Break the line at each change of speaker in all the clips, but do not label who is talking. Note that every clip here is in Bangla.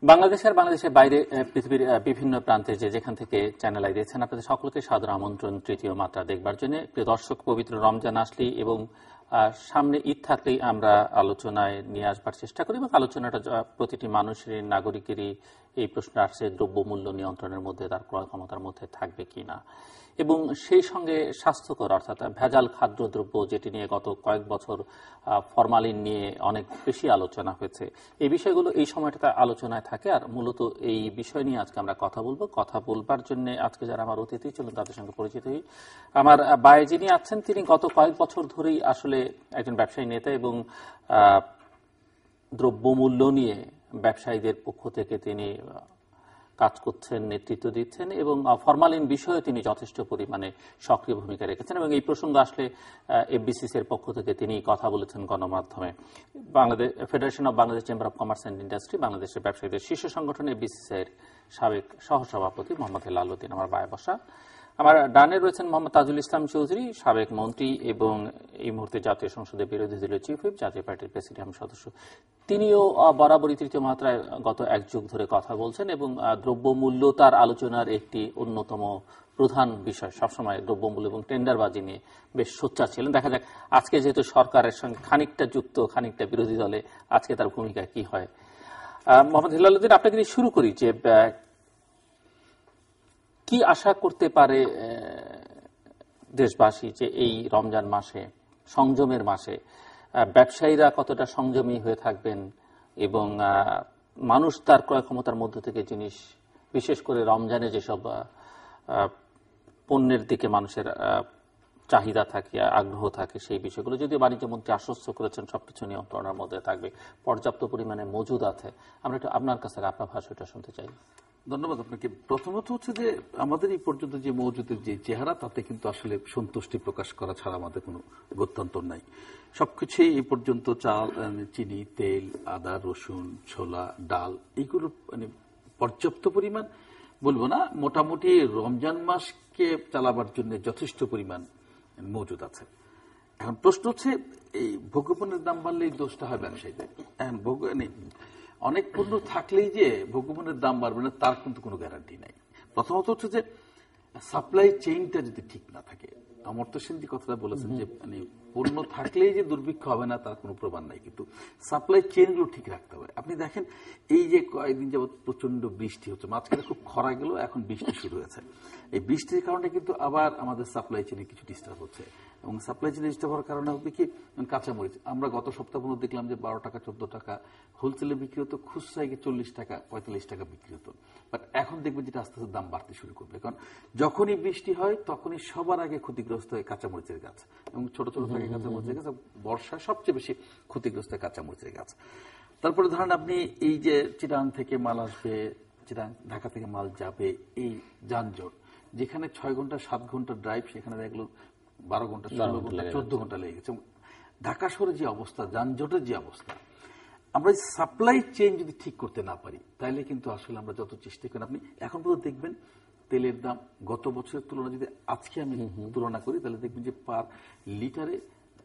বাংলাদেশের বাইরে পৃথিবীর বিভিন্ন প্রান্তে যেখান থেকে চ্যানেল আই দিয়েছেন, আপনাদের সকলকে সাদর আমন্ত্রণ তৃতীয় মাত্রা দেখবার জন্য। প্রিয় দর্শক, পবিত্র রমজান আসলেই এবং সামনে ঈদ থাকলেই আমরা আলোচনায় নিয়ে আসবার চেষ্টা করি এবং আলোচনাটা প্রতিটি মানুষের, নাগরিকেরই এই প্রশ্ন আসছে, দ্রব্যমূল্য নিয়ন্ত্রণের মধ্যে তার ক্রয় ক্ষমতার মধ্যে থাকবে কিনা, এবং সেই সঙ্গে স্বাস্থ্যকর অর্থাৎ ভেজাল খাদ্যদ্রব্য, যেটি নিয়ে গত কয়েক বছর ফরমালিন নিয়ে অনেক বেশি আলোচনা হয়েছে। এই বিষয়গুলো এই সময়টাতে আলোচনায় থাকে, আর মূলত এই বিষয় নিয়ে আজকে আমরা কথা বলবো। কথা বলবার জন্য আজকে যারা আমার অতিথি, চলুন তাদের সঙ্গে পরিচিত হই। আমার বায়ে যিনি আছেন, তিনি গত কয়েক বছর ধরেই আসলে একজন ব্যবসায়ী নেতা এবং দ্রব্যমূল্য নিয়ে ব্যবসায়ীদের পক্ষ থেকে তিনি কাজ করছেন, নেতৃত্ব দিচ্ছেন এবং ফরমালিন বিষয়ে তিনি যথেষ্ট পরিমাণে সক্রিয় ভূমিকা রেখেছেন এবং এই প্রসঙ্গ আসলে এফবিসিসি এর পক্ষ থেকে তিনি কথা বলেছেন গণমাধ্যমে। Bangladesh federation of Bangladesh chamber of commerce and industry, বাংলাদেশের ব্যবসায়ীদের শীর্ষ সংগঠন এফবিসিসি এর সাবেক সহসভাপতি মোহাম্মদ হেলাল উদ্দিন আমার বায়ে বসা। আমার ডানে রয়েছেন মোহাম্মদ তাজুল ইসলাম চৌধুরী, সাবেক মন্ত্রী এবং এই মুহূর্তে জাতীয় সংসদের বিরোধী দলীয় চিফ হুইপ, জাতীয় পার্টির প্রেসিডিয়াম সদস্য। তিনিও বরাবরই তৃতীয় মাত্রায় গত এক যুগ ধরে কথা বলছেন এবং দ্রব্যমূল্য তার আলোচনার একটি অন্যতম প্রধান বিষয়। সবসময় দ্রব্যমূল্য এবং টেন্ডারবাজি নিয়ে বেশ সোচ্চার ছিলেন। দেখা যাক আজকে যেহেতু সরকারের সঙ্গে খানিকটা যুক্ত, খানিকটা বিরোধী দলে, আজকে তার ভূমিকা কি হয়। মোহাম্মদ হেলাল উদ্দিন, আপনাকে দিয়ে শুরু করি যে কি আশা করতে পারে দেশবাসী যে এই রমজান মাসে, সংযমের মাসে ব্যবসায়ীরা কতটা সংযমী হয়ে থাকবেন এবং মানুষ তার ক্রয় ক্ষমতার মধ্য থেকে জিনিস, বিশেষ করে রমজানে যেসব পণ্যের দিকে মানুষের চাহিদা থাকে, আগ্রহ থাকে, সেই বিষয়গুলো যদিও বাণিজ্য মন্ত্রী আশ্বস্ত করেছেন সবকিছু নিয়ন্ত্রণের মধ্যে থাকবে, পর্যাপ্ত পরিমাণে মজুদ আছে। আমরা একটু আপনার কাছে আপনার ভাষাটা শুনতে চাই।
ধন্যবাদ আপনাকে। প্রথমত হচ্ছে যে আমাদের এই পর্যন্ত যে মজুদের যে চেহারা, তাতে কিন্তু আসলে সন্তুষ্টি প্রকাশ করা ছাড়া আমাদের কোনো গত্যন্তর নাই। সবকিছুই এই পর্যন্ত চাল, চিনি, তেল, আদা, রসুন, ছোলা, ডাল, এইগুলো মানে পর্যাপ্ত পরিমাণ বলবো না, মোটামুটি রমজান মাসকে চালাবার জন্য যথেষ্ট পরিমাণ মজুদ আছে। এখন প্রশ্ন হচ্ছে এই ভোগ্যপণ্যের দাম বাড়লে এই দোষটা হয় ব্যবসায়ীদের। অনেক পণ্য থাকলেই যে ভোগ্যপণ্যের দাম বাড়বে না তার কিন্তু কোনো গ্যারান্টি নাই। প্রথমত হচ্ছে যে সাপ্লাই চেইনটা যদি ঠিক না থাকে, অমর্ত্য সেন যে কথাটা বলেছেন যে মানে পণ্য থাকলেই যে দুর্ভিক্ষ হবে না তার কোনো প্রমাণ নাই, কিন্তু সাপ্লাই চেইনগুলো ঠিক রাখতে হবে। আপনি দেখেন এই যে কয়েকদিন যাবত প্রচন্ড বৃষ্টি হচ্ছে, মাঝখানে খুব খরা গেল, এখন বৃষ্টি শুরু হয়েছে। এই বৃষ্টির কারণে কিন্তু আবার আমাদের সাপ্লাই চেইনে কিছু ডিস্টার্ব হচ্ছে এবং সাপ্লাই চেইনে ডিস্টার্ব হওয়ার কারণে হবে কি, কাঁচামরিচ আমরা গত সপ্তাহ পর্যন্ত দেখলাম যে 12 টাকা 14 টাকা হোলসেলে বিক্রি হতো, খুচরায় 40 টাকা 45 টাকা বিক্রি হতো। বাট এখন দেখবেন যেটা আস্তে আস্তে দাম বাড়তে শুরু করবে, কারণ যখনই বৃষ্টি হয় তখনই সবার আগে ক্ষতিগ্রস্ত হয় কাঁচামরিচের গাছ এবং ছোট ছোট থাকে কাঁচামরিচের গাছ। বর্ষায় সবচেয়ে বেশি ক্ষতিগ্রস্ত হয় কাঁচামরিচের গাছ। তারপরে ধরেন আপনি এই যে চিটাং থেকে মাল আসবে, চিটাং ঢাকা থেকে মাল যাবে, এই যানজট, যেখানে 6 ঘন্টা 7 ঘন্টা ড্রাইভ, সেখানে দেখলো 12 ঘন্টা 16 ঘন্টা 14 ঘন্টা লেগে গেছে। ঢাকা শহরে যে অবস্থা, যানজটের যে অবস্থা, আমরা সাপ্লাই চেইন যদি ঠিক করতে না পারি তাহলে কিন্তু আসলে আমরা যত চেষ্টা করি, আপনি এখন পর্যন্ত দেখবেন তেলের দাম গত বছরের তুলনায় যদি আজকে আমি তুলনা করি তাহলে দেখবেন যে পার লিটারে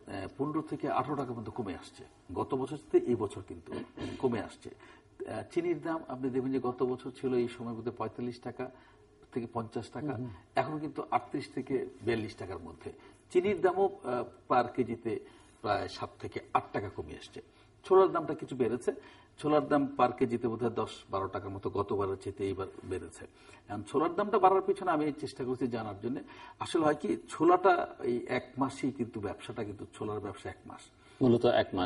15 থেকে 18 টাকা পর্যন্ত কমে আসছে। গত বছর থেকে এই বছর কিন্তু কমে আসছে। চিনির দাম আপনি দেখবেন যে গত বছর ছিল এই সময় মধ্যে 45 টাকা থেকে 50 টাকা, এখন কিন্তু 38 থেকে 42 টাকার মধ্যে। চিনির দামও পার কেজিতে প্রায় 7 থেকে 8 টাকা কমে আসছে। ছোলার দামটা কিছু বেড়েছে, ছোলার দাম পার কেজিতে বোধহয় 10-12 টাকার মতো গতবারের চেয়ে এইবার বেড়েছে। এখন ছোলার দামটা বাড়ার পিছনে আমি চেষ্টা করছি জানার জন্য, আসলে হয় কি ছোলাটা এই 1 মাসই কিন্তু ব্যবসাটা, কিন্তু ছোলার ব্যবসা 1 মাস, মূলত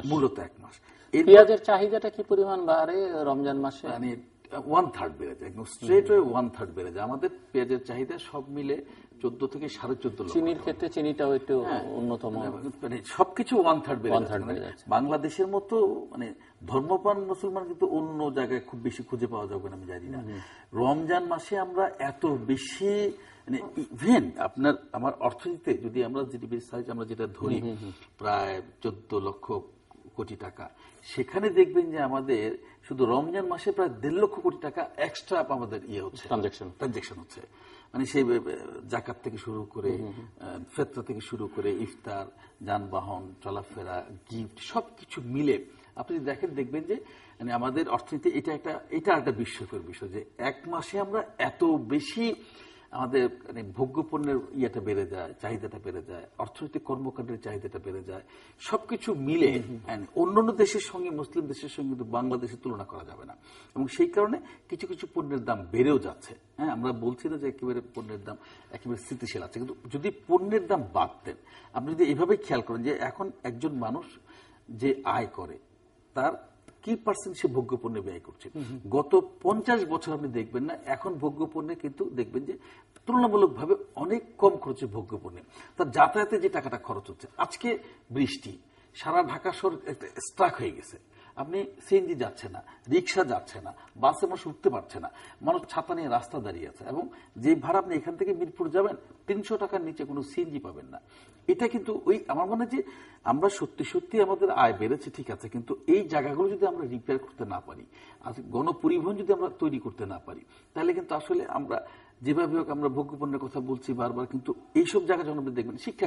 1 মাস।
পেঁয়াজের চাহিদাটা কি পরিমাণ বাড়ে রমজান মাসে?
মানে 1/3 বেড়ে যায়, একদম স্ট্রেট হয়ে 1/3 বেড়ে যায়। আমাদের পেঁয়াজের চাহিদা সব মিলে 14 থেকে 14.5 লক্ষ।
চিনির ক্ষেত্রে চিনিটাও একটু উন্নতম,
মানে সবকিছু 1/3 বেড়ে যাচ্ছে। বাংলাদেশের মতো মানে ধর্মপ্রাণ মুসলমান কিন্তু অন্য জায়গায় খুব বেশি খুঁজে পাওয়া যাবে না, আমি জানি না। রমজান মাসে আমরা এত বেশি মানে ইভেন আপনার আমার অর্থনীতিতে যদি আমরা জিডিপির সাইজ আমরা যেটা ধরি প্রায় 14 লক্ষ কোটি টাকা, সেখানে দেখবেন যে আমাদের শুধু রমজান মাসে প্রায় 1.5 লক্ষ কোটি টাকা এক্সট্রা আমাদের হচ্ছে, ট্রানজাকশন হচ্ছে। মানে সেই জাকাত থেকে শুরু করে, ফিতরা থেকে শুরু করে, ইফতার, যানবাহন, চলাফেরা, গিফট, সবকিছু মিলে আপনি দেখেন দেখবেন যে মানে আমাদের অর্থনীতি এটা একটা বিস্ময়কর বিষয় যে এক মাসে আমরা এত বেশি আমাদের মানে ভোগ্যপণ্যের ইয়েটা বেড়ে যায়, চাহিদাটা বেড়ে যায়, অর্থনৈতিক কর্মকাণ্ডের চাহিদাটা বেড়ে যায়, সবকিছু মিলে অন্যান্য দেশের সঙ্গে, মুসলিম দেশের সঙ্গে কিন্তু বাংলাদেশের তুলনা করা যাবে না। এবং সেই কারণে কিছু কিছু পণ্যের দাম বেড়েও যাচ্ছে। হ্যাঁ, আমরা বলছি না যে একেবারে পণ্যের দাম একেবারে স্থিতিশীল আছে, কিন্তু যদি পণ্যের দাম বাদ দেন, আপনি যদি এভাবে খেয়াল করেন যে এখন একজন মানুষ যে আয় করে তার কি পার্সেন্ট সে ভোগ্যপণ্যে ব্যয় করছে। গত 50 বছর আপনি দেখবেন না, এখন ভোগ্যপণ্যে কিন্তু দেখবেন যে তুলনামূলকভাবে অনেক কম খরচে ভোগ্যপণ্যে তার যাতায়াতে যে টাকাটা খরচ হচ্ছে। আজকে বৃষ্টি, সারা ঢাকা শহর স্ট্রাক হয়ে গেছে, আপনি সিএনজি যাচ্ছে না, রিক্সা যাচ্ছে না, বাসে মানুষ উঠতে পারছে না, মানুষ ছাতা নিয়ে রাস্তা দাঁড়িয়ে আছে। এবং যে ভাড়া আপনি এখান থেকে মিরপুর যাবেন 300 টাকার নিচে কোনো সিএনজি পাবেন না। এটা কিন্তু ওই আমার মনে হয় যে আমরা সত্যি সত্যি আমাদের আয় বেড়েছে, ঠিক আছে, কিন্তু এই জায়গাগুলো যদি আমরা রিপেয়ার করতে না পারি, গণপরিবহন যদি আমরা তৈরি করতে না পারি, তাহলে কিন্তু আসলে আমরা যেভাবে হোক আমরা ভোগ্যপণ্যের কথা বলছি বারবার, কিন্তু এইসব জায়গায় যখন আপনি দেখবেন শিক্ষা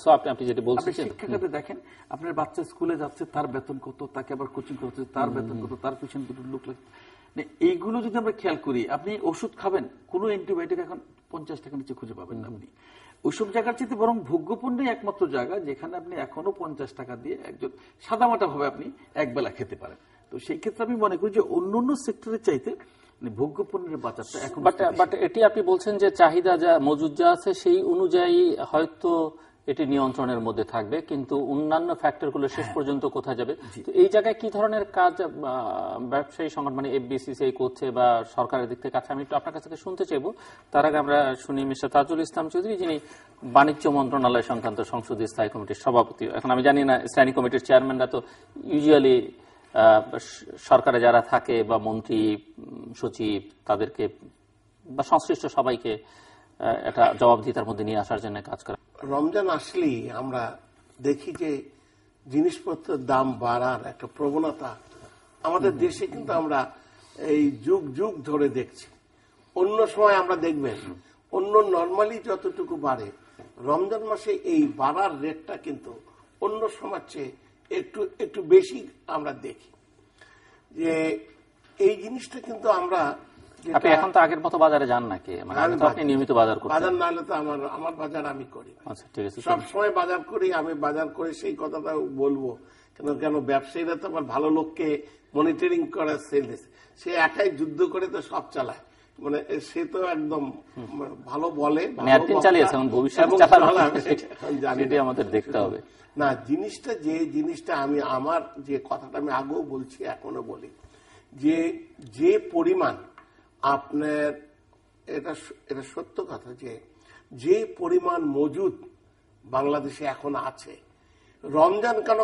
খাতে দেখেন, আপনার বাচ্চা স্কুলে যাচ্ছে, তার বেতন কত, তাকে আবার কোচিং করছে, তার বেতন কত, তার পিছনে দুটো লোক লাগছে। এইগুলো যদি আমরা খেয়াল করি, আপনি ওষুধ খাবেন, কোনো অ্যান্টিবায়োটিক এখন 50 টাকার নিচে খুঁজে পাবেন না আপনি। ওইসব জায়গার চেয়ে বরং ভোগ্যপণ্যই একমাত্র জায়গা যেখানে আপনি এখনো 50 টাকা দিয়ে একজন সাদামাটা ভাবে আপনি একবেলা খেতে পারেন। তো সেই ক্ষেত্রে আমি মনে করি যে অন্যান্য সেক্টরের চাইতে ভোগ্যপণ্যের বাজারটা এখন,
বাট এটি আপনি বলছেন যে চাহিদা যা মজুদ যা আছে সেই অনুযায়ী হয়তো এটি নিয়ন্ত্রণের মধ্যে থাকবে, কিন্তু অন্যান্য ফ্যাক্টরগুলো শেষ পর্যন্ত কোথায় যাবে? তো এই জায়গায় কি ধরনের কাজ ব্যবসায়ী সংগঠন মানে FBCCI করছে বা সরকারের দিক থেকে? আমি একটু আপনার কাছ থেকে শুনতে চাইবো। তার আগে আমরা শুনি মিস্টার তাজুল ইসলাম চৌধুরী, যিনি বাণিজ্য মন্ত্রণালয় সংক্রান্ত সংসদীয় স্থায়ী কমিটির সভাপতি। এখন আমি জানি না, স্থায়ী কমিটির চেয়ারম্যানরা তো ইউজুয়ালি সরকারে যারা থাকে বা মন্ত্রী সচিব তাদেরকে বা সংশ্লিষ্ট সবাইকে একটা জবাবদিহিতার মধ্যে নিয়ে আসার জন্য কাজ করে।
রমজান আসলেই আমরা দেখি যে জিনিসপত্রের দাম বাড়ার একটা প্রবণতা আমাদের দেশে কিন্তু আমরা এই যুগ যুগ ধরে দেখছি। অন্য সময় আমরা দেখবেন অন্য নর্মালি যতটুকু বাড়ে, রমজান মাসে এই বাড়ার রেটটা কিন্তু অন্য সময়ের চেয়ে একটু বেশি আমরা দেখি। যে এই জিনিসটা কিন্তু আমরা,
আপনি এখন তো আগের মতো বাজারে যান নাকি? আপনি নিয়মিত বাজার করেন?
বাজার না হলে তো আমার বাজার আমি করি, সবসময় বাজার করি। আমি বাজার করে সেই কথাটা বলবো কেন ব্যবসায়ীরা তো আবার ভালো লোককে মনিটরিং করে সেলস, সে একাই যুদ্ধ করে তো সব চালায়, মানে সে তো একদম ভালো বলে,
আমাদের দেখতে হবে
না জিনিসটা আমি আমার যে কথাটা আমি আগেও বলছি এখনো বলি, যে পরিমাণ আপনার এটা সত্য কথা যে পরিমাণ মজুদ বাংলাদেশে এখন আছে, রমজান কেন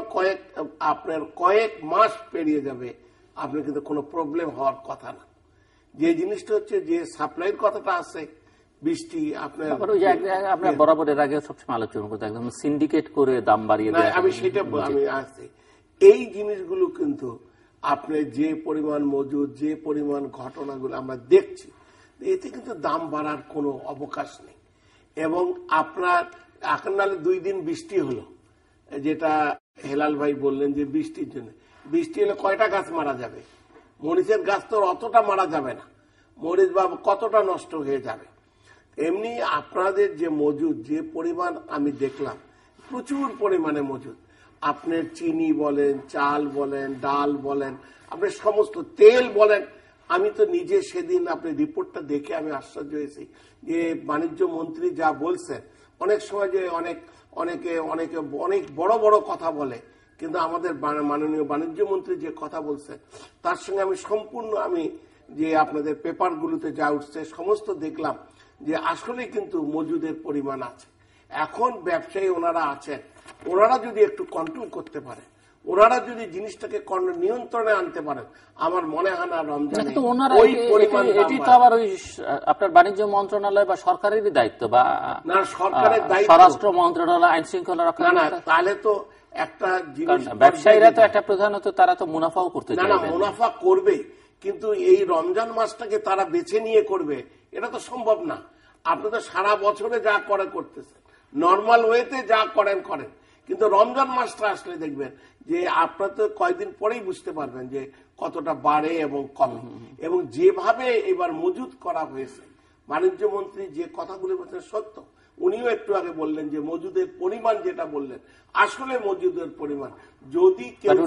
কয়েক মাস পেরিয়ে যাবে, আপনার কিন্তু কোনো প্রবলেম হওয়ার কথা না। যে জিনিসটা হচ্ছে যে সাপ্লাইয়ের কথাটা আছে, বৃষ্টি আপনার
বরাবর এর আগে সবসময় আলোচনা করতে একদম সিন্ডিকেট করে দাম বাড়িয়ে দেয়,
আমি সেটা আমি আসছি। এই জিনিসগুলো কিন্তু আপনার যে পরিমাণ মজুদ, যে পরিমাণ ঘটনাগুলো আমরা দেখছি, এতে কিন্তু দাম বাড়ার কোনো অবকাশ নেই। এবং আপনার এখন নাহলে 2 দিন বৃষ্টি হলো, যেটা হেলাল ভাই বললেন যে বৃষ্টির জন্য, বৃষ্টি হলে কয়টা গাছ মারা যাবে? মরিচের গাছ তো অতটা মারা যাবে না, মরিচ বা কতটা নষ্ট হয়ে যাবে। এমনি আপনাদের যে মজুদ, যে পরিমাণ আমি দেখলাম প্রচুর পরিমাণে মজুদ, আপনার চিনি বলেন, চাল বলেন, ডাল বলেন, আপনার সমস্ত তেল বলেন। আমি তো নিজে সেদিন আপনি রিপোর্টটা দেখে আমি আশ্চর্য হয়েছি যে বাণিজ্য মন্ত্রী যা বলছেন, অনেক সময় যে অনেকে অনেক বড় বড় কথা বলে, কিন্তু আমাদের মাননীয় বাণিজ্য মন্ত্রী যে কথা বলছেন তার সঙ্গে আমি সম্পূর্ণ যে আপনাদের পেপারগুলোতে যা উঠছে সমস্ত দেখলাম যে আসলে কিন্তু মজুদের পরিমাণ আছে। এখন ব্যবসায়ী ওনারা আছেন, ওনারা যদি একটু কন্ট্রোল করতে পারে, ওনারা যদি জিনিসটাকে নিয়ন্ত্রণে আনতে পারেন, আমার মনে হয় না রমজানে ওই পরিমাণ।
এটি তো আবার ওই আপনার বাণিজ্য মন্ত্রণালয় বা সরকারেরই দায়িত্ব, বা
না সরকারের দায়িত্ব,
স্বরাষ্ট্র মন্ত্রণালয় আইন শৃঙ্খলা রক্ষা।
না তাহলে তো একটা জিনিস,
ব্যবসায়ীরা তো একটা প্রধানত তারা তো মুনাফাও করতে চায়।
না মুনাফা করবে, কিন্তু এই রমজান মাসটাকে তারা বেছে নিয়ে করবে এটা তো সম্ভব না। আপনি তো সারা বছরে যা করতেছেন, নর্মাল ওয়েতে যা করেন, কিন্তু রমজান মাসটা আসলে দেখবেন যে আপনার তো কয়েকদিন পরেই বুঝতে পারবেন যে কতটা বাড়ে এবং কমে। এবং যেভাবে এবার মজুদ করা হয়েছে, বাণিজ্য মন্ত্রী যে কথাগুলি বলছেন সত্য। উনিও একটু আগে বললেন যে মজুদের পরিমাণ যেটা বললেন, আসলে মজুদের পরিমাণ যদি কেউ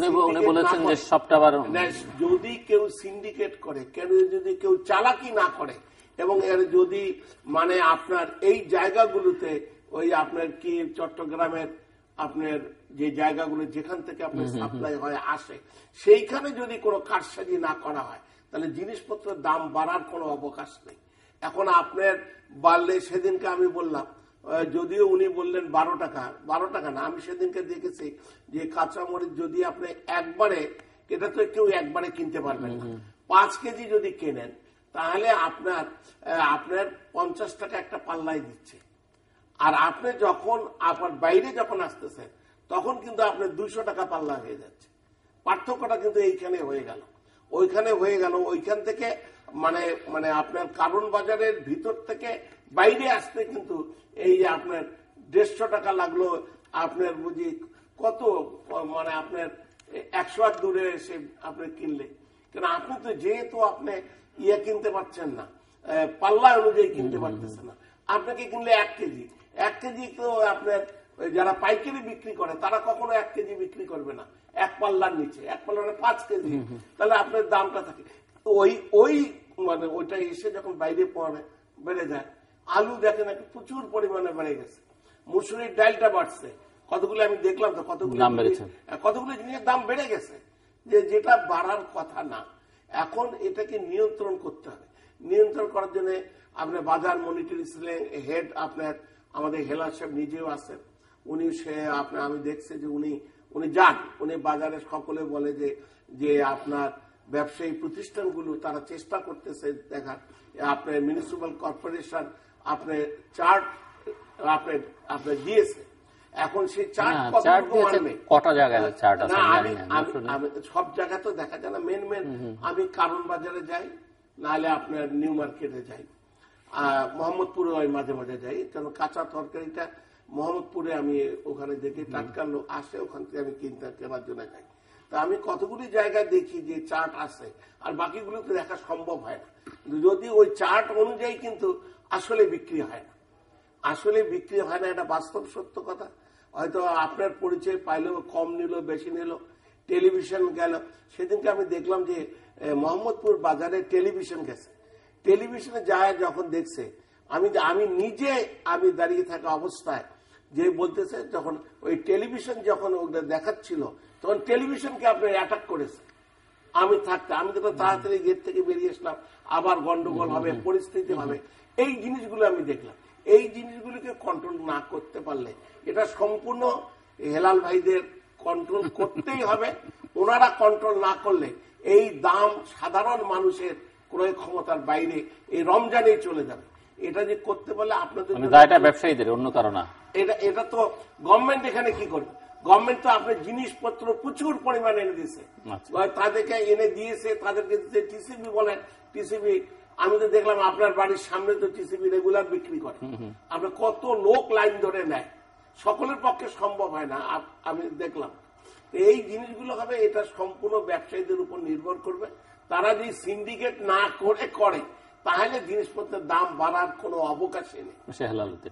সিন্ডিকেট করে, যদি কেউ চালাকি না করে, এবং এর যদি মানে আপনার এই জায়গাগুলোতে ওই আপনার কি চট্টগ্রামের আপনার যে জায়গাগুলো যেখান থেকে আপনার সাপ্লাই হয় আসে, সেইখানে যদি কোনো কারসাজি না করা হয়, তাহলে জিনিসপত্রের দাম বাড়ার কোনো অবকাশ নেই। এখন আপনার বাড়লে, সেদিনকে আমি বললাম, যদিও উনি বললেন 12 টাকা না, আমি সেদিনকে দেখেছি যে কাঁচামরিচ যদি আপনি একবারে, এটা তো কেউ একবারে কিনতে পারবেন না, 5 কেজি যদি কেনেন তাহলে আপনার 50 টাকা একটা পাল্লাই দিচ্ছে। আর আপনি যখন আপনার বাইরে যখন আসতেছেন তখন কিন্তু আপনার 200 টাকা পাল্লা হয়ে যাচ্ছে। পার্থক্যটা কিন্তু এইখানে হয়ে গেল, ওইখানে হয়ে গেল। ওইখান থেকে মানে মানে আপনার কারণ বাজারের ভিতর থেকে বাইরে আসতে কিন্তু এই যে আপনার 150 টাকা লাগলো, আপনার বুঝি কত মানে আপনার 100 হাত দূরে এসে আপনি কিনলে। কেন আপনি তো যেহেতু আপনি কিনতে পারছেন না, পাল্লা অনুযায়ী কিনতে পারতেছেন না, আপনাকে কিনলে 1 কেজি তো আপনার যারা পাইকারি বিক্রি করে তারা কখনো 1 কেজি বিক্রি করবে না, 1 পাল্লার নিচে, 1 পাল্লা 5 কেজি, তাহলে আপনার দামটা থাকে ওই মানে ওইটা এসে যখন বাইরে বেড়ে যায়। আলু দেখেন প্রচুর পরিমাণে বেড়ে গেছে, মুসুরির ডালটা বাড়ছে, কতগুলো আমি দেখলাম তো কতগুলো জিনিসের দাম বেড়ে গেছে, যেটা বাড়ার কথা না। এখন এটাকে নিয়ন্ত্রণ করতে হবে। নিয়ন্ত্রণ করার জন্য আপনার বাজার মনিটরিং সেলের হেড আপনার আমাদের হেলাল সাহেব নিজেও আছেন। উনি আপনার আমি দেখছি যে উনি যান, উনি বাজারে সকলে বলে যে আপনার ব্যবসায়ী প্রতিষ্ঠানগুলো তারা চেষ্টা করতেছে দেখার, আপনার মিউনিসিপাল কর্পোরেশন আপনার চার্ট আপনার দিয়েছে। এখন সেই চার্ট
কটা জায়গায় চার্ট আছে
সব জায়গা তো দেখা যায় না। মেন আমি কারণ বাজারে যাই, নাহলে আপনার নিউ মার্কেটে যাই, মোহাম্মদপুরে মাঝে মাঝে যাই, কারণ কাঁচা তরকারিটা মোহাম্মদপুরে আমি ওখানে দেখি টাটকা লোক আসে, ওখান থেকে আমি কেনার জন্য যাই। তা আমি কতগুলি জায়গায় দেখি যে চার্ট আছে, আর বাকিগুলো তো দেখা সম্ভব হয় না। যদি ওই চার্ট অনুযায়ী কিন্তু আসলে বিক্রি হয় না, এটা বাস্তব সত্য কথা। হয়তো আপনার পরিচয় পাইলেও কম নিল, বেশি নিল, টেলিভিশন গেল। সেদিনকে আমি দেখলাম যে মোহাম্মদপুর বাজারে টেলিভিশন গেছে, টেলিভিশনে যায় যখন দেখছে, আমি নিজে দাঁড়িয়ে থাকা অবস্থায় যে বলতেছে, যখন ওই টেলিভিশন যখন ওটা দেখাচ্ছিল তখন টেলিভিশনকে আপনার অ্যাটাক করেছে। আমি তো তাড়াতাড়ি গেট থেকে বেরিয়ে আসলাম, আবার গন্ডগোল হবে, পরিস্থিতি হবে। এই জিনিসগুলো আমি দেখলাম। এই জিনিসগুলোকে কন্ট্রোল না করতে পারলে, এটা সম্পূর্ণ হেলাল ভাইদের কন্ট্রোল করতেই হবে। ওনারা কন্ট্রোল না করলে এই দাম সাধারণ মানুষের ক্রয় ক্ষমতার বাইরে এই রমজানেই চলে যাবে। এটা যে করতে পারলে আপনাদের
ব্যবসায়ীদের অন্য কারণ না,
এটা তো গভর্নমেন্ট এখানে কি করবে? গভর্নমেন্ট তো আপনার জিনিসপত্র প্রচুর পরিমাণে এনে দিয়েছে, তাদেরকে এনে দিয়েছে, তাদেরকে টিসিবি বলেন, টিসিবি আমি তো দেখলাম আপনার বাড়ির সামনে তো টিসিবি রেগুলার বিক্রি করে, আপনার কত লোক লাইন ধরে নেয়, সকলের পক্ষে সম্ভব হয় না, আমি দেখলাম। এই জিনিসগুলো হবে, এটা সম্পূর্ণ ব্যবসায়ীদের উপর নির্ভর করবে। তারা যদি সিন্ডিকেট না করে তাহলে জিনিসপত্রের দাম বাড়ার কোনো অবকাশই নেই।
হেলাল উদ্দিন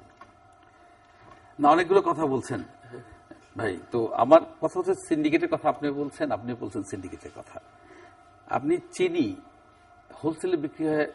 না, অনেকগুলো কথা বলছেন ভাই। তো আমার কথা হচ্ছে সিন্ডিকেটের কথা আপনি বলছেন সিন্ডিকেটের কথা। আপনি চিনি হোলসেলে বিক্রি হয়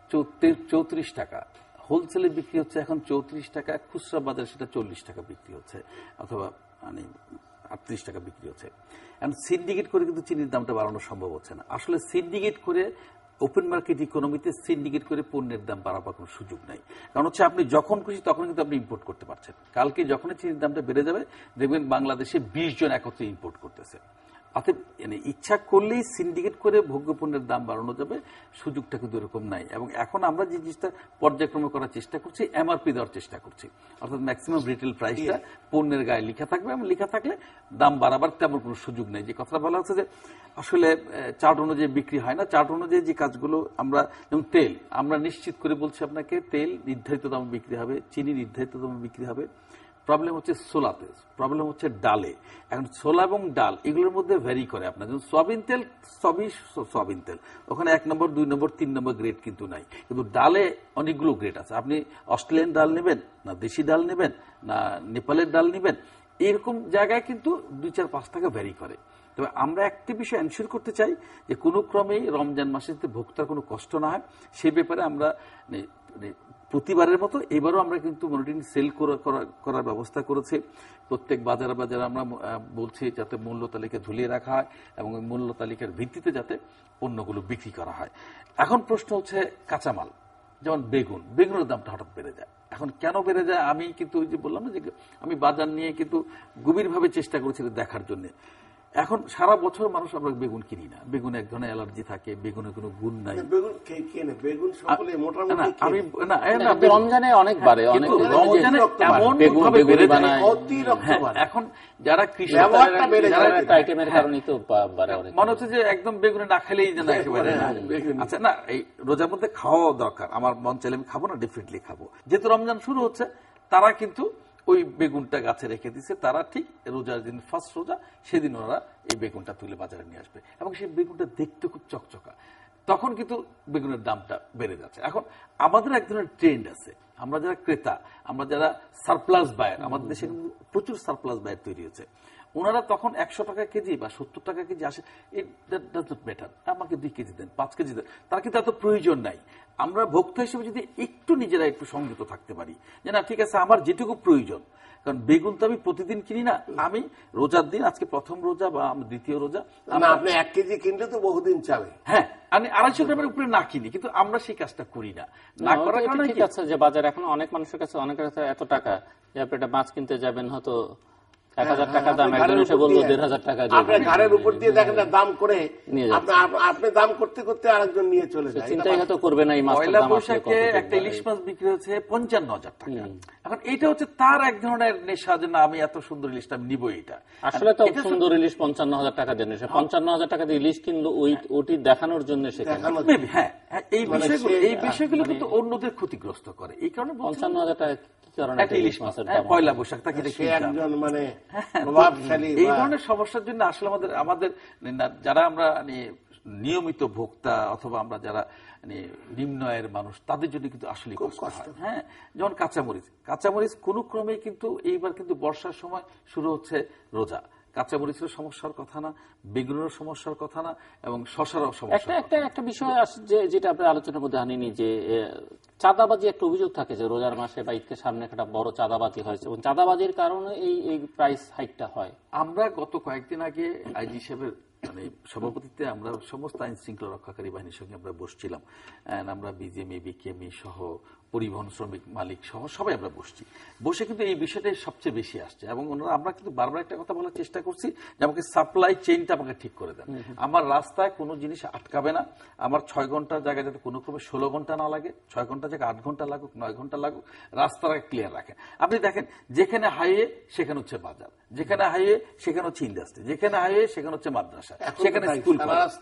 34 টাকা, হোলসেলে বিক্রি হচ্ছে এখন 34 টাকা, খুচরা বাজারে সেটা 40 টাকা বিক্রি হচ্ছে, অথবা মানে 38 টাকা বিক্রি হচ্ছে। এখন সিন্ডিকেট করে কিন্তু চিনির দামটা বাড়ানো সম্ভব হচ্ছে না। আসলে সিন্ডিকেট করে ওপেন মার্কেট ইকোনমিতে সিন্ডিকেট করে পণ্যের দাম বাড়াবার কোনো সুযোগ নাই। কারণ হচ্ছে আপনি যখন খুশি তখন কিন্তু আপনি ইম্পোর্ট করতে পারছেন। কালকে যখনই চিনির দামটা বেড়ে যাবে দেখবেন বাংলাদেশে 20 জন একত্রে ইম্পোর্ট করতেছে। অতএব ইচ্ছা করলেই সিন্ডিকেট করে ভোগ্যপণ্যের দাম বাড়ানো যাবে, সুযোগটা কিন্তু এরকম নাই। এবং এখন আমরা যে জিনিসটা পর্যায়ক্রমে করার চেষ্টা করছি, এমআরপি দেওয়ার চেষ্টা করছি, অর্থাৎ ম্যাক্সিমাম রিটেল প্রাইসটা পণ্যের গায়ে লেখা থাকবে, এবং লেখা থাকলে দাম বাড়াবার তেমন কোনো সুযোগ নেই। যে কথাটা বলা হচ্ছে যে আসলে চার্ট অনুযায়ী বিক্রি হয় না, চার্ট অনুযায়ী যে কাজগুলো আমরা, যেমন তেল, আমরা নিশ্চিত করে বলছি আপনাকে তেল নির্ধারিত দামে বিক্রি হবে, চিনি নির্ধারিত দামে বিক্রি হবে, প্রবলেম হচ্ছে ছোলাতে, প্রবলেম হচ্ছে ডালে। এখন ছোলা এবং ডাল এগুলোর মধ্যে ভ্যারি করে আপনার, যেমন সয়াবিন তেল, সবই সয়াবিন তেল, ওখানে 1 নম্বর 2 নম্বর 3 নম্বর গ্রেড কিন্তু নাই। কিন্তু ডালে অনেকগুলো গ্রেড আছে। আপনি অস্ট্রেলিয়ান ডাল নেবেন না দেশি ডাল নেবেন না নেপালের ডাল নেবেন, এরকম জায়গায় কিন্তু 2, 4, 5 টাকা ভ্যারি করে। তবে আমরা একটি বিষয় এনশিওর করতে চাই যে কোনো ক্রমেই রমজান মাসে যাতে ভোক্তার কোনো কষ্ট না হয়, সে ব্যাপারে আমরা প্রতিবারের মতো এবারও আমরা কিন্তু মনিটরিং সেল করার ব্যবস্থা করেছি। প্রত্যেক বাজারে বাজারে আমরা বলছি যাতে মূল্য তালিকা ঝুলিয়ে রাখা হয় এবং ওই মূল্য তালিকার ভিত্তিতে যাতে পণ্যগুলো বিক্রি করা হয়। এখন প্রশ্ন হচ্ছে কাঁচামাল, যেমন বেগুনের দামটা হঠাৎ বেড়ে যায়। এখন কেন বেড়ে যায়, আমি কিন্তু ওই যে বললাম না যে আমি বাজার নিয়ে কিন্তু গভীরভাবে চেষ্টা করেছি দেখার জন্য। এখন সারা বছর মানুষ আমরা বেগুন কিনি না, বেগুন এক ধরনের অ্যালার্জি থাকে, বেগুনের কোনো গুণ নাই।
রমজানে অনেক বাড়ে,
এখন যারা কৃষক মনে হচ্ছে যে একদম বেগুনে না খেলেই যেন একেবারে। আচ্ছা না, এই রোজার মধ্যে খাওয়া দরকার, আমার মন চাইলে আমি খাবো না, ডেফিনেটলি খাবো। যেহেতু রমজান শুরু হচ্ছে, তারা কিন্তু ওই বেগুনটা গাছে রেখে দিচ্ছে, তারা ঠিক রোজার দিন ফার্স্ট রোজা সেদিন ওরা এই বেগুনটা তুলে বাজারে নিয়ে আসবে এবং সেই বেগুনটা দেখতে খুব চকচকা। তখন কিন্তু বেগুনের দামটা বেড়ে যাচ্ছে। এখন আমাদের এক ধরনের ট্রেন্ড আছে, আমরা যারা ক্রেতা, আমরা যারা সারপ্লাস বায়ার, আমাদের দেশে কিন্তু প্রচুর সারপ্লাস বায়ার তৈরি হচ্ছে। ওনারা তখন 100 টাকা কেজি বা 70 টাকা কেজি আসে, ইট ডাজ নট ম্যাটার, আমাকে 2 কেজি দেন, 5 কেজি দেন, তার কিন্তু এত প্রয়োজন নাই। আমরা ভোক্তা হিসেবে যদি একটু নিজেরা একটু সংযত থাকতে পারি যে না ঠিক আছে আমার যেটুকু প্রয়োজন, কারণ বেগুন তো আমি প্রতিদিন কিনি না, আমি রোজার দিন, আজকে প্রথম রোজা বা দ্বিতীয় রোজা,
আপনি 1 কেজি কিনলে তো বহুদিন যাবে।
হ্যাঁ, আমি 250 গ্রামের উপরে না কিনি, কিন্তু আমরা সেই কাজটা করি না। না করার কারণে
ঠিক আছে যে বাজারে এখন অনেক মানুষের কাছে এত টাকা যে আপনি একটা মাছ কিনতে যাবেন হয়তো 1000 টাকা দাম, একজন এসে বলবো 1500 টাকা দিয়ে,
আপনার ঘাড়ের উপর দিয়ে দেখেন দাম করে আপনি দাম করতে করতে আরেকজন নিয়ে চলে যায়,
চিন্তাই হয়তো করবে না এই মাছটার দাম।
পয়লা বৈশাখে একটা ইলিশ মাছ বিক্রি হচ্ছে 55,000 টাকা। এখন এটা হচ্ছে তার এক ধরনের নেশা যে না আমি এত সুন্দর ইলিশটা নিব। এটা আসলে
তো সুন্দর ইলিশ 55,000 টাকা দিয়ে নেশা, 55,000 টাকা দিয়ে ইলিশ কিনলো ওটি দেখানোর জন্য।
হ্যাঁ, এই বিষয়গুলো কিন্তু অন্যদের ক্ষতিগ্রস্ত করে, এই কারণে
55,000 টাকা
ইলিশ মাছের পয়লা বৈশাখ তাকে
মানে
এই ধরনের সমস্যার জন্য আসলে আমাদের যারা আমরা নিয়মিত ভোক্তা অথবা আমরা যারা নিম্ন আয়ের মানুষ, তাদের জন্য কিন্তু আসলে কষ্ট হয়। হ্যাঁ, যেমন কাঁচামরিচ কোনো ক্রমে কিন্তু এইবার কিন্তু বর্ষার সময় শুরু হচ্ছে রোজা, কাঁচামরিচের সমস্যার কথা না, বেগুনের সমস্যার কথা না, এবং শশারও সমস্যা।
একটা বিষয় যেটা আপনার আলোচনার মধ্যে আনিনি, যে চাঁদাবাজি একটা অভিযোগ থাকে যে রোজার মাসে বা ঈদকে সামনে একটা বড় চাঁদাবাজি হয়েছে এবং চাঁদাবাজির কারণে এই প্রাইস হাইকটা হয়।
আমরা গত কয়েকদিন আগে আইজি সাহেবের সভাপতিত্বে আমরা সমস্ত আইন শৃঙ্খলা রক্ষাকারী বাহিনীর সঙ্গে আমরা বসছিলাম। আমরা বিজিএমই, বিকেএমই সহ পরিবহন শ্রমিক মালিক সহ সবাই আমরা বসে কিন্তু এই বিষয়টাই সবচেয়ে বেশি আসছে এবং আমরা কিন্তু বারবার একটা কথা বলার চেষ্টা করছি যে আমাকে সাপ্লাই চেইনটা আমাকে ঠিক করে দেন। আমার রাস্তায় কোনো জিনিস আটকাবে না, আমার 6 ঘন্টার জায়গায় যাতে কোনো ক্রমে 16 ঘন্টা না লাগে, 6 ঘন্টার জায়গায় 8 ঘন্টা লাগুক, 9 ঘন্টা লাগুক, রাস্তাটাকে ক্লিয়ার রাখেন। আপনি দেখেন যেখানে হাইওয়ে সেখানে হচ্ছে বাজার, যেখানে হাইওয়ে সেখানে হচ্ছে ইন্ডাস্ট্রি, যেখানে হাইওয়ে সেখানে হচ্ছে মাদ্রাসা, সেখানে স্কুল,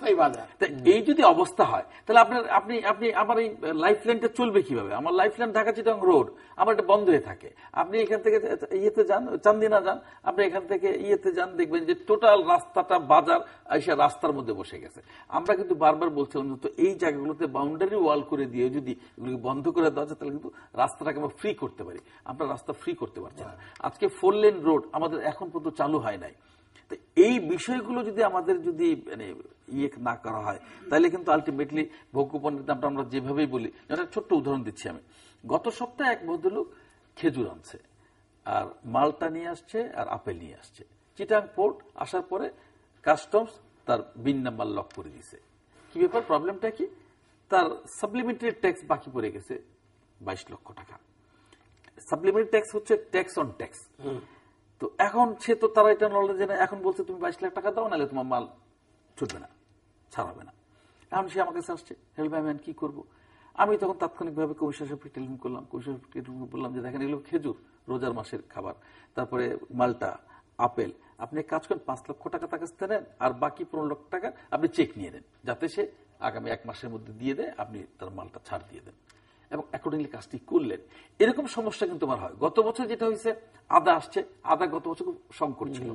এই যদি অবস্থা হয় তাহলে আপনি আমার এই লাইফ লাইনটা চলবে কিভাবে? আমার life line Dhaka Chittagong road আমার এটা বন্ধ হয়ে থাকে। আপনি এখান থেকে ইয়েতে যান, চান্দিনা যান, আপনি এখান থেকে ইয়েতে যান, দেখবেন যে টোটাল রাস্তাটা বাজার এসে রাস্তার মধ্যে বসে গেছে। আমরা কিন্তু বারবার বলছিলাম তো এই জায়গাগুলোতে বাউন্ডারি ওয়াল করে দিয়ে যদি এগুলোকে বন্ধ করে দেওয়া যায় তাহলে কিন্তু রাস্তাটাকে আমরা ফ্রি করতে পারি। আমরা রাস্তা ফ্রি করতে পারছি না। আজকে 4 লেন রোড আমাদের এখন পর্যন্ত চালু হয় নাই। এই বিষয়গুলো যদি আমাদের যদি ইয়ে না করা হয় তাহলে কিন্তু আলটিমেটলি ভোগ্যপণ্যের দামটা আমরা যেভাবেই বলি। একটা ছোট্ট উদাহরণ দিচ্ছি আমি। গত সপ্তাহে এক ভদ্রলোক খেজুর আনছে আর মালটা নিয়ে আসছে আর আপেল নিয়ে আসছে। চিটাং পোর্ট আসার পরে কাস্টমস তার বিন নাম্বার লক করে দিয়েছে। কি ব্যাপার, প্রবলেমটা কি? তার সাপ্লিমেন্টারি ট্যাক্স বাকি পড়ে গেছে 22 লক্ষ টাকা। সাপ্লিমেন্টারি ট্যাক্স হচ্ছে ট্যাক্স অন ট্যাক্স। তো এখন সে তো তারা এটা নলেজ না, এখন বলছে তুমি 22 লাখ টাকা দাও, নাহলে তোমার মাল ছুটবে না, ছাড়াবে না। এখন সে আমাকে আসছে, হেল্প ভাই ম্যান কি করবো? আমি তখন তাৎক্ষণিকভাবে কমিশনার সাহেবকে টেলিফোন করলাম। কমিশনার সাহেবকে বললাম যে দেখেন এগুলো খেজুর, রোজার মাসের খাবার, তারপরে মালটা, আপেল, আপনি কাজ করেন 5 লক্ষ টাকা তার কাছ থেকে নেন আর বাকি 15 লক্ষ টাকা আপনি চেক নিয়ে নেন, যাতে সে আগামী 1 মাসের মধ্যে দিয়ে দেয়, আপনি তার মালটা ছাড় দিয়ে দেন। এবং এখন অ্যাকর্ডিংলি কাজটি করলেন। এরকম সমস্যা কিন্তু আমার হয়। গত বছর যেটা হয়েছে, আদা আসছে, আদা গত বছর খুব সংকট ছিল।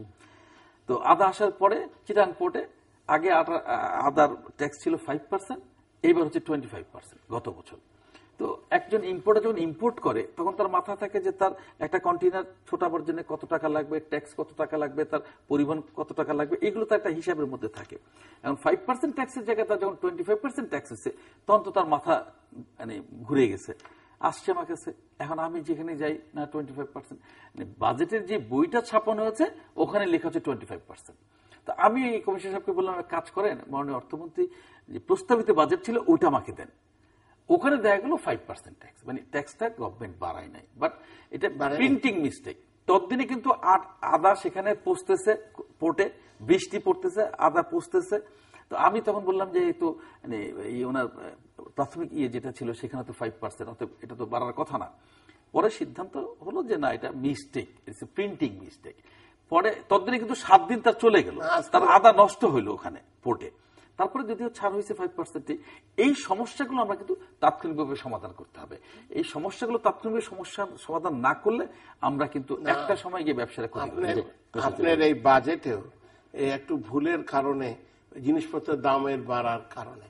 তো আদা আসার পরে চিটাং পোর্টে আগে আদার ট্যাক্স ছিল 5%, এইবার হচ্ছে 25% গত বছর। তো একজন ইম্পোর্টার যখন ইম্পোর্ট করে তখন তার মাথা থাকে যে তার একটা কন্টেইনার ছোটাবার জন্য কত টাকা লাগবে, ট্যাক্স কত টাকা লাগবে, তার পরিবহন কত টাকা লাগবে, এগুলো তো একটা হিসাবের মধ্যে থাকে। এখন 5% ট্যাক্সের জায়গায় তার যখন 25% ট্যাক্স হচ্ছে, তখন তো তার মাথা মানে ঘুরে গেছে, আসছে আমার কাছে। এখন আমি যেখানে যাই না 25%, বাজেটের যে বইটা ছাপানো হয়েছে ওখানে লেখা হচ্ছে 25%। তো আমি কমিশনার সাহেবকে বললাম, কাজ করেন মাননীয় অর্থমন্ত্রী, যে প্রস্তাবিত বাজেট ছিল ওইটা আমাকে দেন। ওখানে দেখা গেল 5% ট্যাক্স, মানে ট্যাক্সটা গভর্নমেন্ট বাড়ায় নাই, বাট এটা প্রিন্টিং মিস্টেক। ততদিনে কিন্তু আদা সেখানে পৌঁছতেছে পোর্টে, বৃষ্টি পড়তেছে, আদা পৌঁছতেছে। তো আমি তখন বললাম যে এই তো মানে ওনার প্রাথমিক যেটা ছিল সেখানে তো 5%, অতএব এটা তো বাড়ার কথা না। পরে সিদ্ধান্ত হলো যে না, এটা mistake, it's a printing mistake. পরে ততদিনে কিন্তু 7 দিন তার চলে গেল, তার আদা নষ্ট হইলো ওখানে পোর্টে। তারপরে যদিও ছাড় হয়েছে 5%। এই সমস্যাগুলো আমরা কিন্তু তাৎক্ষণিকভাবে সমাধান করতে হবে। এই সমস্যাগুলো তাৎক্ষণিক সমস্যা সমাধান না করলে আমরা কিন্তু একটা সময় গিয়ে ব্যবসাটা ক্ষতি করে দেব।
আপনার এই বাজেটেও এই একটু ভুলের কারণে, জিনিসপত্রের দামের বাড়ার কারণে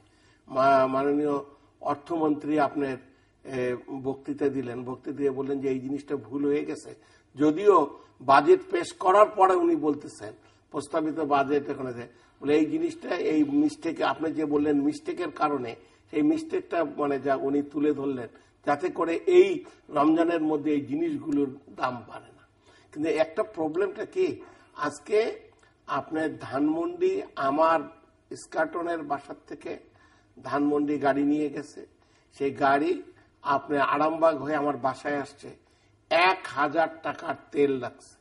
মাননীয় অর্থমন্ত্রী আপনার বক্তৃতা দিলেন, বক্তৃতা দিয়ে বললেন যে এই জিনিসটা ভুল হয়ে গেছে। যদিও বাজেট পেশ করার পরে উনি বলতেছেন প্রস্তাবিত বাজেট এখানে বলে এই জিনিসটা, এই মিস্টেকে আপনি যে বললেন মিস্টেকের কারণে, সেই মিস্টেকটা মানে যা উনি তুলে ধরলেন, যাতে করে এই রমজানের মধ্যে এই জিনিসগুলোর দাম বাড়ে না। কিন্তু একটা প্রবলেমটা কি, আজকে আপনার ধানমন্ডি, আমার স্কাটনের বাসার থেকে ধানমন্ডি গাড়ি নিয়ে গেছে, সেই গাড়ি আপনার আরামবাগ হয়ে আমার বাসায় আসছে, 1000 টাকার তেল লাগছে।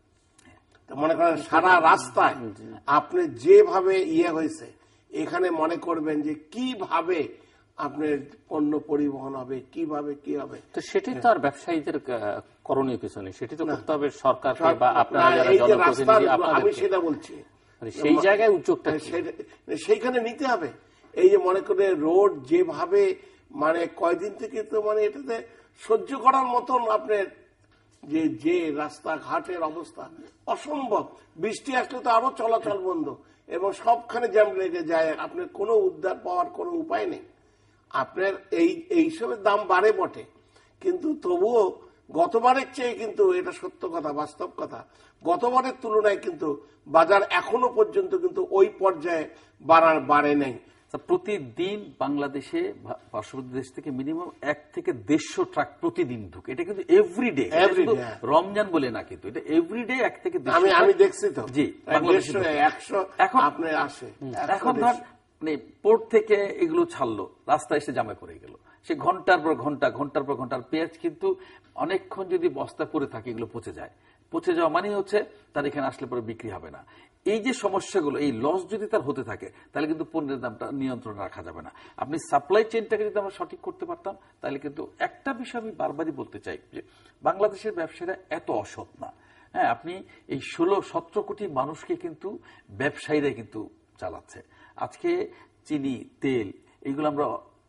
মনে করেন সারা রাস্তায় আপনি যেভাবে হয়েছে, এখানে মনে করবেন যে কিভাবে আপনার পণ্য পরিবহন হবে, কিভাবে কি হবে।
তো সেটি তো আর ব্যবসায়ীদের করণীয় কিছু নেই, সেটি তো করতে হবে সরকারকে বা আপনারা যারা জনপ্রতিনিধি,
আমি সেটা বলছি,
সেই জায়গায় উদ্যোগটা
সেইখানে নিতে হবে। এই যে মনে করে রোড যেভাবে মানে কয়দিন থেকে তো মানে এটাতে সহ্য করার মতন আপনার যে রাস্তাঘাটের অবস্থা অসম্ভব। বৃষ্টি আসলে তো আরো চলাচল বন্ধ এবং সবখানে জ্যাম লেগে যায়, আপনার কোনো উদ্ধার পাওয়ার কোনো উপায় নেই। আপনার এইসবের দাম বাড়ে বটে, কিন্তু তবুও গতবারের চেয়ে কিন্তু এটা সত্য কথা, বাস্তব কথা, গতবারের তুলনায় কিন্তু বাজার এখনো পর্যন্ত কিন্তু ওই পর্যায়ে বাড়ে নাই।
প্রতিদিন বাংলাদেশে পার্শ্ববর্তী দেশ থেকে মিনিমাম 1 থেকে 150 ট্রাক প্রতিদিন ঢুকে, এটা কিন্তু এভরিডে, রমজান বলে না, কিন্তু এটা এভরিডে 1 থেকে 150।
আমি দেখছি তো,
জি,
100 এখন আপনি আসে।
এখন ধর মানে পোর্ট থেকে এগুলো ছাড়লো, রাস্তায় এসে জামে পড়ে গেল, সে ঘন্টার পর ঘন্টা, ঘন্টার পর ঘন্টার পেঁয়াজ কিন্তু অনেকক্ষণ যদি বস্তা পরে থাকে এগুলো পচে যায়। পচে যাওয়া মানে হচ্ছে তার এখানে আসলে পরে বিক্রি হবে না। এই যে সমস্যাগুলো, এই লস যদি তার হতে থাকে তাহলে কিন্তু পণ্যের দামটা নিয়ন্ত্রণে রাখা যাবে না। আপনি সাপ্লাই চেইনটাকে যদি আমরা সঠিক করতে পারতাম তাহলে কিন্তু, একটা বিষয় আমি বারবারই বলতে চাই যে বাংলাদেশের ব্যবসায়ীরা এত অসৎ না। হ্যাঁ, আপনি এই 16-17 কোটি মানুষকে কিন্তু ব্যবসায়ীরা কিন্তু চালাচ্ছে। আজকে চিনি, তেল এগুলো আমরা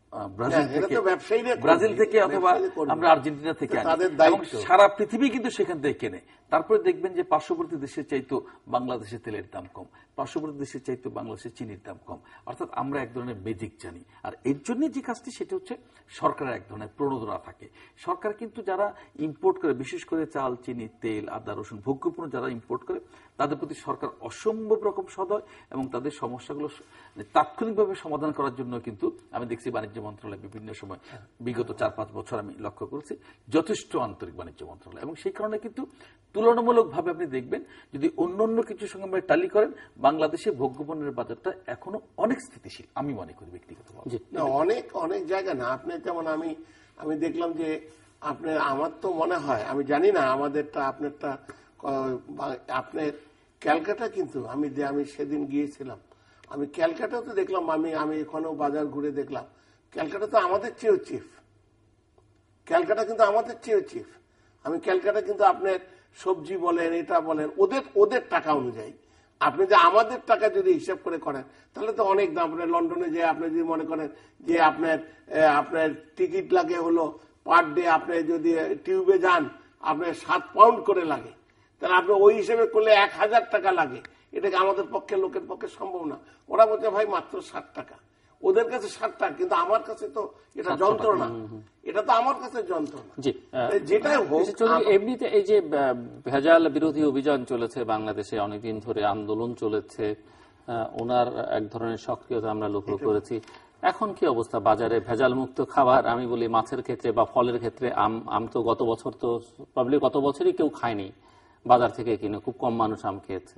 ব্রাজিল থেকে অথবা আমরা আর্জেন্টিনা থেকে এবং সারা পৃথিবী কিন্তু সেখান থেকে কেনে। তারপরে দেখবেন যে পার্শ্ববর্তী দেশের চাইতো বাংলাদেশের তেলের দাম কম, পার্শ্ববর্তী দেশের চাইতো বাংলাদেশের চিনির দাম কম। অর্থাৎ আমরা এক ধরনের ম্যাজিক জানি। আর এর জন্য যে কাজটি, সেটা হচ্ছে সরকারের এক ধরনের প্রণোদনা থাকে। সরকার কিন্তু যারা ইম্পোর্ট করে, বিশেষ করে চাল, চিনি, তেল, আদা, রসুন, ভোগ্যপণ্য যারা ইম্পোর্ট করে, তাদের প্রতি সরকার অসম্ভব রকম সদয় এবং তাদের সমস্যাগুলো তাৎক্ষণিকভাবে সমাধান করার জন্য কিন্তু আমি দেখছি বাণিজ্য মন্ত্রণালয় বিভিন্ন সময় বিগত 4-5 বছর আমি লক্ষ্য করেছি যথেষ্ট আন্তরিক বাণিজ্য মন্ত্রণালয়। এবং সেই কারণে কিন্তু তুলনামূলকভাবে আপনি দেখবেন যদি অন্য কিছুর সঙ্গে আমরা টালি করেন, বাংলাদেশে ভোগ্যপণ্যের বাজারটা এখনো অনেক স্থিতিশীল আমি মনে করি ব্যক্তিগতভাবে।
অনেক জায়গা না, আপনি যেমন আমি দেখলাম যে আমার তো মনে হয়, আমি জানি না আমাদেরটা আপনারটা, আপনার ক্যালকাটা কিন্তু আমি সেদিন গিয়েছিলাম, আমি ক্যালকাটাতে দেখলাম, আমি এখানেও বাজার ঘুরে দেখলাম, ক্যালকাটা তো আমাদের চেয়েও চিফ। ক্যালকাটা কিন্তু আমাদের চেয়েও চিফ। আমি ক্যালকাটা কিন্তু আপনার সবজি বলেন, এটা বলেন, ওদের টাকা অনুযায়ী আপনি যে আমাদের টাকা যদি হিসাব করে করেন তাহলে তো অনেক দাম। আপনার লন্ডনে যে আপনি যদি মনে করেন যে আপনার টিকিট লাগে হলো পার ডে আপনি যদি টিউবে যান আপনার 7 পাউন্ড করে লাগে, তাহলে আপনি ওই হিসেবে করলে 1000 টাকা লাগে। এটাকে আমাদের পক্ষে, লোকের পক্ষে সম্ভব না। ওরা বলছে ভাই মাত্র 60 টাকা, ওদের কাছে 60 টাকা, কিন্তু আমার কাছে তো এটা যন্ত্রণা, এটা তো আমার কাছে যন্ত্রণা। যেটাই হোক,
এমনিতে এই যে ভেজাল বিরোধী অভিযান চলেছে বাংলাদেশে, অনেকদিন ধরে আন্দোলন চলেছে, ওনার এক ধরনের সক্রিয়তা আমরা লক্ষ্য করেছি। এখন কি অবস্থা বাজারে ভেজাল মুক্ত খাবার? আমি বলি মাছের ক্ষেত্রে বা ফলের ক্ষেত্রে আম তো গত বছর তো প্রবলি গত বছরই কেউ খায়নি, বাজার থেকে কিনে খুব কম মানুষ আম খেয়েছে।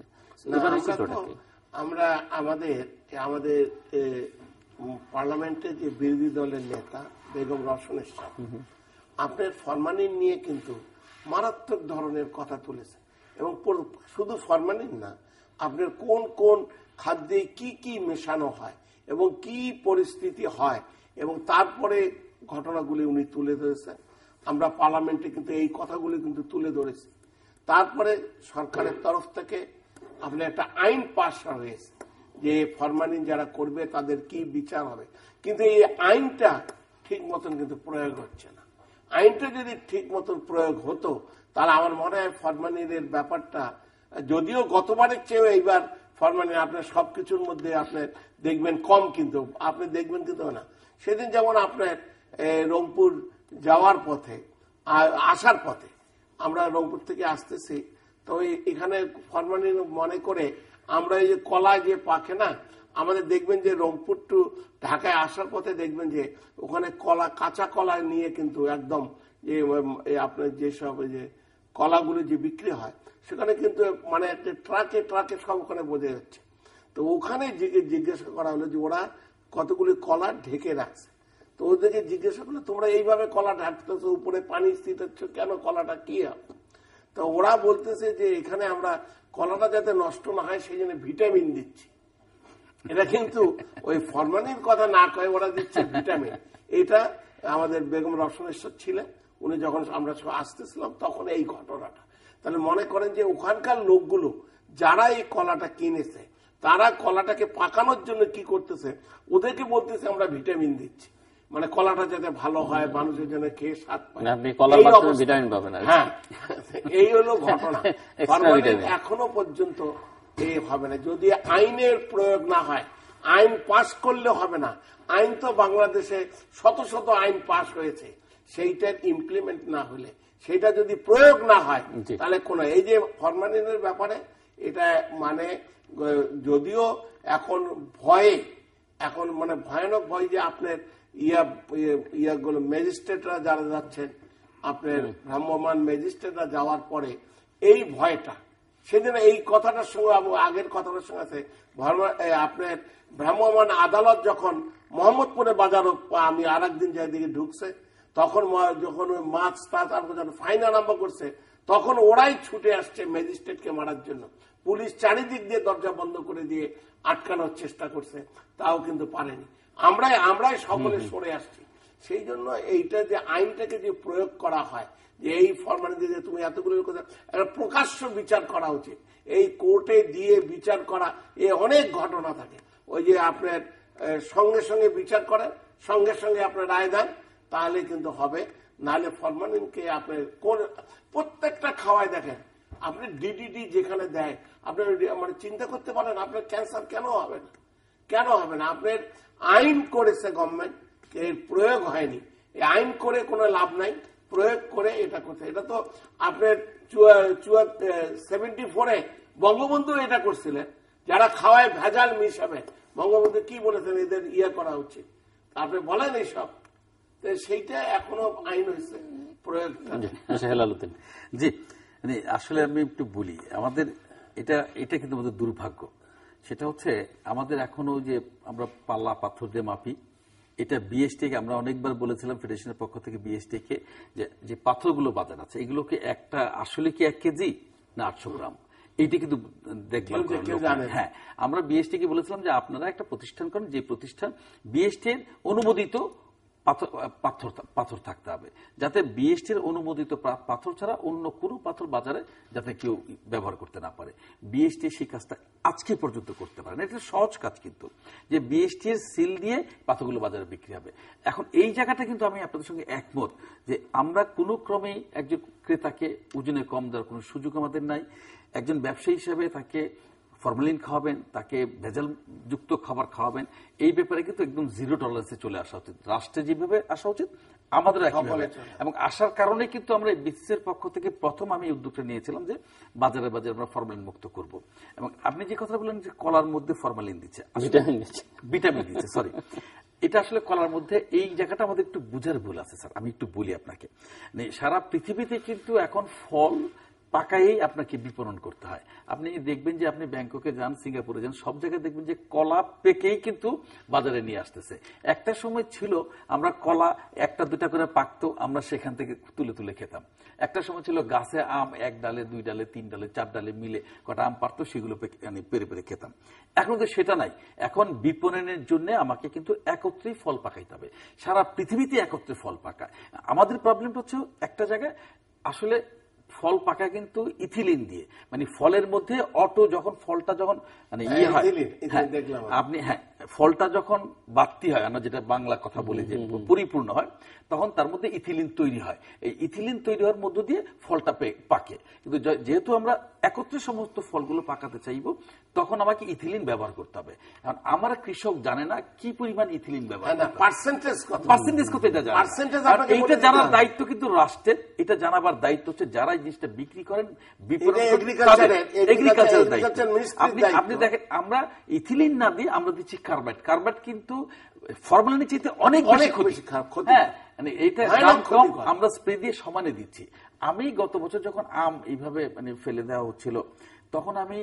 আমরা আমাদের পার্লামেন্টের যে বিরোধী দলের নেতা বেগম রওশন এরশাদ আপনার ফরমালিন নিয়ে কিন্তু মারাত্মক ধরনের কথা তুলেছে, এবং শুধু ফরমালিন না, আপনার কোন কোন খাদ্যে কি কি মেশানো হয় এবং কি পরিস্থিতি হয়, এবং তারপরে ঘটনাগুলি উনি তুলে ধরেছেন। আমরা পার্লামেন্টে কিন্তু এই কথাগুলি কিন্তু তুলে ধরেছি। তারপরে সরকারের তরফ থেকে আপনার একটা আইন পাস হয়েছে যে ফরমালিন যারা করবে তাদের কি বিচার হবে, কিন্তু এই আইনটা ঠিক মতন কিন্তু প্রয়োগ হচ্ছে না। আইনটা যদি ঠিক মতন প্রয়োগ হতো তাহলে আমার মনে হয় ফরমালিনের ব্যাপারটা, যদিও গতবারের চেয়েও এইবার ফরমালিন আপনার সবকিছুর মধ্যে আপনার দেখবেন কম, কিন্তু আপনি দেখবেন কিন্তু না। সেদিন যেমন আপনার রংপুর যাওয়ার পথে, আসার পথে, আমরা রংপুর থেকে আসতেছি, তো এখানে ফরমালিন মনে করে আমরা এই যে কলা যে পাকে না, আমাদের দেখবেন যে রংপুর টু ঢাকায় আসার পথে দেখবেন যে ওখানে কলা, কাঁচা কলা নিয়ে কিন্তু একদম যে আপনার যেসব যে কলাগুলো যে বিক্রি হয় সেখানে কিন্তু মানে ট্রাকে ট্রাকে সব ওখানে বোঝা যাচ্ছে। তো ওখানে জিজ্ঞাসা করা হলো যে ওরা কতগুলি কলা ঢেকে রাখছে, তো ওদেরকে জিজ্ঞাসা করলো তোমরা এইভাবে কলা ঢাকতেছো, উপরে পানি স্থিত কেন, কলাটা কি হবে? তো ওরা বলতেছে যে এখানে আমরা কলাটা যাতে নষ্ট না হয় সেই জন্য ভিটামিন দিচ্ছি। এটা কিন্তু ওই ফরমালিনের কথা না কয়ে ওরা দিচ্ছে ভিটামিন। এটা আমাদের বেগম রওশন এরশাদ ছিলেন, উনি যখন আমরা আসতেছিলাম তখন এই ঘটনাটা। তাহলে মনে করেন যে ওখানকার লোকগুলো যারা এই কলাটা কিনেছে তারা কলাটাকে পাকানোর জন্য কি করতেছে, ওদেরকে বলতেছে আমরা ভিটামিন দিচ্ছি, মানে কলাটা যাতে ভালো হয়, মানুষের জন্য খেয়ে স্বাদ পায়। হ্যাঁ, এই হলো ঘটনা। এখনো পর্যন্ত এই হবে না, যদি আইনের প্রয়োগ না হয়। আইন পাশ করলে হবে না, আইন তো বাংলাদেশে শত শত আইন পাশ হয়েছে, সেইটার ইমপ্লিমেন্ট না হলে, সেটা যদি প্রয়োগ না হয় তাহলে কোন এই যে ফরমালিনের ব্যাপারে এটা মানে যদিও এখন ভয়ে, এখন মানে ভয়ানক ভয় যে আপনার ইয়াগুলো ম্যাজিস্ট্রেটরা যারা যাচ্ছেন, আপনার ভ্রাম্যমাণ ম্যাজিস্ট্রেটরা যাওয়ার পরে এই ভয়টা, সেদিন এই কথাটার সঙ্গে আগের কথাটার সঙ্গে আছে আপনার ভ্রাম্যমাণ আদালত যখন মোহাম্মদপুরে বাজার, আমি আর একদিন যেদিকে ঢুকছে তখন যখন ওই মাছ টাছ ফাইন আরম্ভ করছে তখন ওরাই ছুটে আসছে ম্যাজিস্ট্রেটকে মারার জন্য। পুলিশ চারিদিক দিয়ে দরজা বন্ধ করে দিয়ে আটকানোর চেষ্টা করছে, তাও কিন্তু পারেনি। আমরাই সকলে সরে আসছি। সেই জন্য এইটা যে আইনটাকে যে প্রয়োগ করা হয়, যে এই ফরমালিন দিয়ে তুমি এতগুলো একটা প্রকাশ্য বিচার করা উচিত, এই কোর্টে দিয়ে বিচার করা, এ অনেক ঘটনা থাকে। ওই যে আপনার সঙ্গে সঙ্গে বিচার করেন, সঙ্গে সঙ্গে আপনার রায় দেন, তাহলে কিন্তু হবে। নাহলে ফরমালিনকে আপনার প্রত্যেকটা খাওয়ায় দেখেন, আপনি ডিডিটি যেখানে দেয় আপনি মানে চিন্তা করতে পারেন আপনার ক্যান্সার কেন হবে না, কেন হবে না? আপনার আইন করেছে গভর্নমেন্ট, এর প্রয়োগ হয়নি। এই আইন করে কোনো লাভ নাই, প্রয়োগ করে এটা করছে। এটা তো আপনার 74-এ বঙ্গবন্ধু এটা করছিলেন, যারা খাওয়ায় ভেজাল মিশাবে, বঙ্গবন্ধু কি বলেছেন এদের করা উচিত, আপনি বলেন এইসব। সেইটা এখনো আইন হয়েছে, প্রয়োগ।
হেলাল উদ্দিন
জি, আসলে আমি একটু বলি, আমাদের এটা কিন্তু আমাদের দুর্ভাগ্য। সেটা হচ্ছে আমাদের এখনো যে আমরা পাল্লা পাথর দিয়ে মাপি, এটা বিএসটিকে আমরা অনেকবার বলেছিলাম ফেডারেশনের পক্ষ থেকে বিএসটিকে যে পাথরগুলো বাজার আছে এগুলোকে একটা আসলে কি 1 কেজি না 800 গ্রাম, এইটা কিন্তু দেখভাল করেন। হ্যাঁ, আমরা বিএসটিকে বলেছিলাম যে আপনারা একটা প্রতিষ্ঠান করেন, যে প্রতিষ্ঠান বিএসটির অনুমোদিত পাথর থাকতে হবে, যাতে বিএসটির অনুমোদিত পাথর ছাড়া অন্য কোনো পাথর বাজারে যাতে কেউ ব্যবহার করতে না পারে। বিএসটি সেই কাজটা আজকে পর্যন্ত করতে পারে না। এটা সহজ কাজ, কিন্তু যে বিএসটি এর সিল দিয়ে পাথরগুলো বাজারে বিক্রি হবে। এখন এই জায়গাটা কিন্তু আমি আপনাদের সঙ্গে একমত যে আমরা কোনো ক্রমেই একজন ক্রেতাকে ওজনে কম দেওয়ার কোনো সুযোগ আমাদের নাই। একজন ব্যবসায়ী হিসেবে তাকে ফরমালিন খাওয়াবেন, তাকে ভেজাল যুক্ত খাবার খাওয়াবেন, এই ব্যাপারে কিন্তু একদম জিরো টলারেন্সে চলে আসা উচিত। রাষ্ট্রে যেভাবে আসা উচিত আমাদের একইভাবে, এবং আসার কারণে কিন্তু আমরা বিসিসিআইর পক্ষ থেকে প্রথম আমি উদ্যোগটা নিয়েছিলাম যে বাজারে বাজারে আমরা ফরমালিন মুক্ত করব। এবং আপনি যে কথা বললেন যে কলার মধ্যে ফরমালিন দিচ্ছে, ভিটামিন দিচ্ছে, সরি, এটা আসলে কলার মধ্যে এই জায়গাটা আমাদের একটু বুঝার ভুল আছে স্যার। আমি একটু বলি আপনাকে, সারা পৃথিবীতে কিন্তু এখন ফল পাকায়েই আপনাকে বিপণন করতে হয়। আপনি দেখবেন যে আপনি ব্যাংককে যান, সিঙ্গাপুরে যান, সব জায়গায় দেখবেন যে কলা পেকেই কিন্তু বাজারে নিয়ে আসতেছে। একটা সময় ছিল আমরা কলা একটা দুটা করে পাকতো, আমরা সেখান থেকে তুলে তুলে খেতাম। একটা সময় ছিল গাছে আম এক ডালে, দুই ডালে, তিন ডালে, চার ডালে মিলে কটা আম পারতো, সেগুলো পেরে পেরে খেতাম। এখন তো সেটা নাই। এখন বিপণনের জন্য আমাকে কিন্তু একত্রেই ফল পাকাইতে হবে। সারা পৃথিবীতে একত্রে ফল পাকায়। আমাদের প্রবলেমটা হচ্ছে একটা জায়গায় আসলে ফল পাকা কিন্তু ইথিলিন দিয়ে, মানে ফলের মধ্যে যখন ফলটা যখন মানে ইয়ে হয়, আপনি ফলটা যখন বাড়তি হয়, আমরা যেটা বাংলা কথা বলি যে পরিপূর্ণ হয়, তখন তার মধ্যে ইথিলিন তৈরি হয়। এই ইথিলিন তৈরি হওয়ার মধ্য দিয়ে ফলটা পাকে। কিন্তু যেহেতু আমরা একত্রে সমস্ত ফলগুলো পাকাতে চাইব, তখন আমাকে ইথিলিন ব্যবহার করতে হবে। কারণ আমার কৃষক জানে না কি পরিমাণ ইথিলিন ব্যবহার, পার্সেন্টেজ কত এটা জানে। এইটা জানার দায়িত্ব কিন্তু রাষ্ট্রের, এটা জানাবার দায়িত্ব হচ্ছে যারা এই জিনিসটা বিক্রি করেন, এগ্রিকালচারের দায়িত্ব। আপনি দেখেন, আমরা ইথিলিন না দিয়ে আমরা দিচ্ছি কার্বাইড। কার্বাইড কিন্তু ফরমালিনের চাইতে অনেক বেশি ক্ষতি। হ্যাঁ, মানে এইটা দাম কম, আমরা স্প্রে দিয়ে সমানে দিচ্ছি। আমি গত বছর যখন আম এইভাবে মানে ফেলে দেওয়া হচ্ছিল, তখন আমি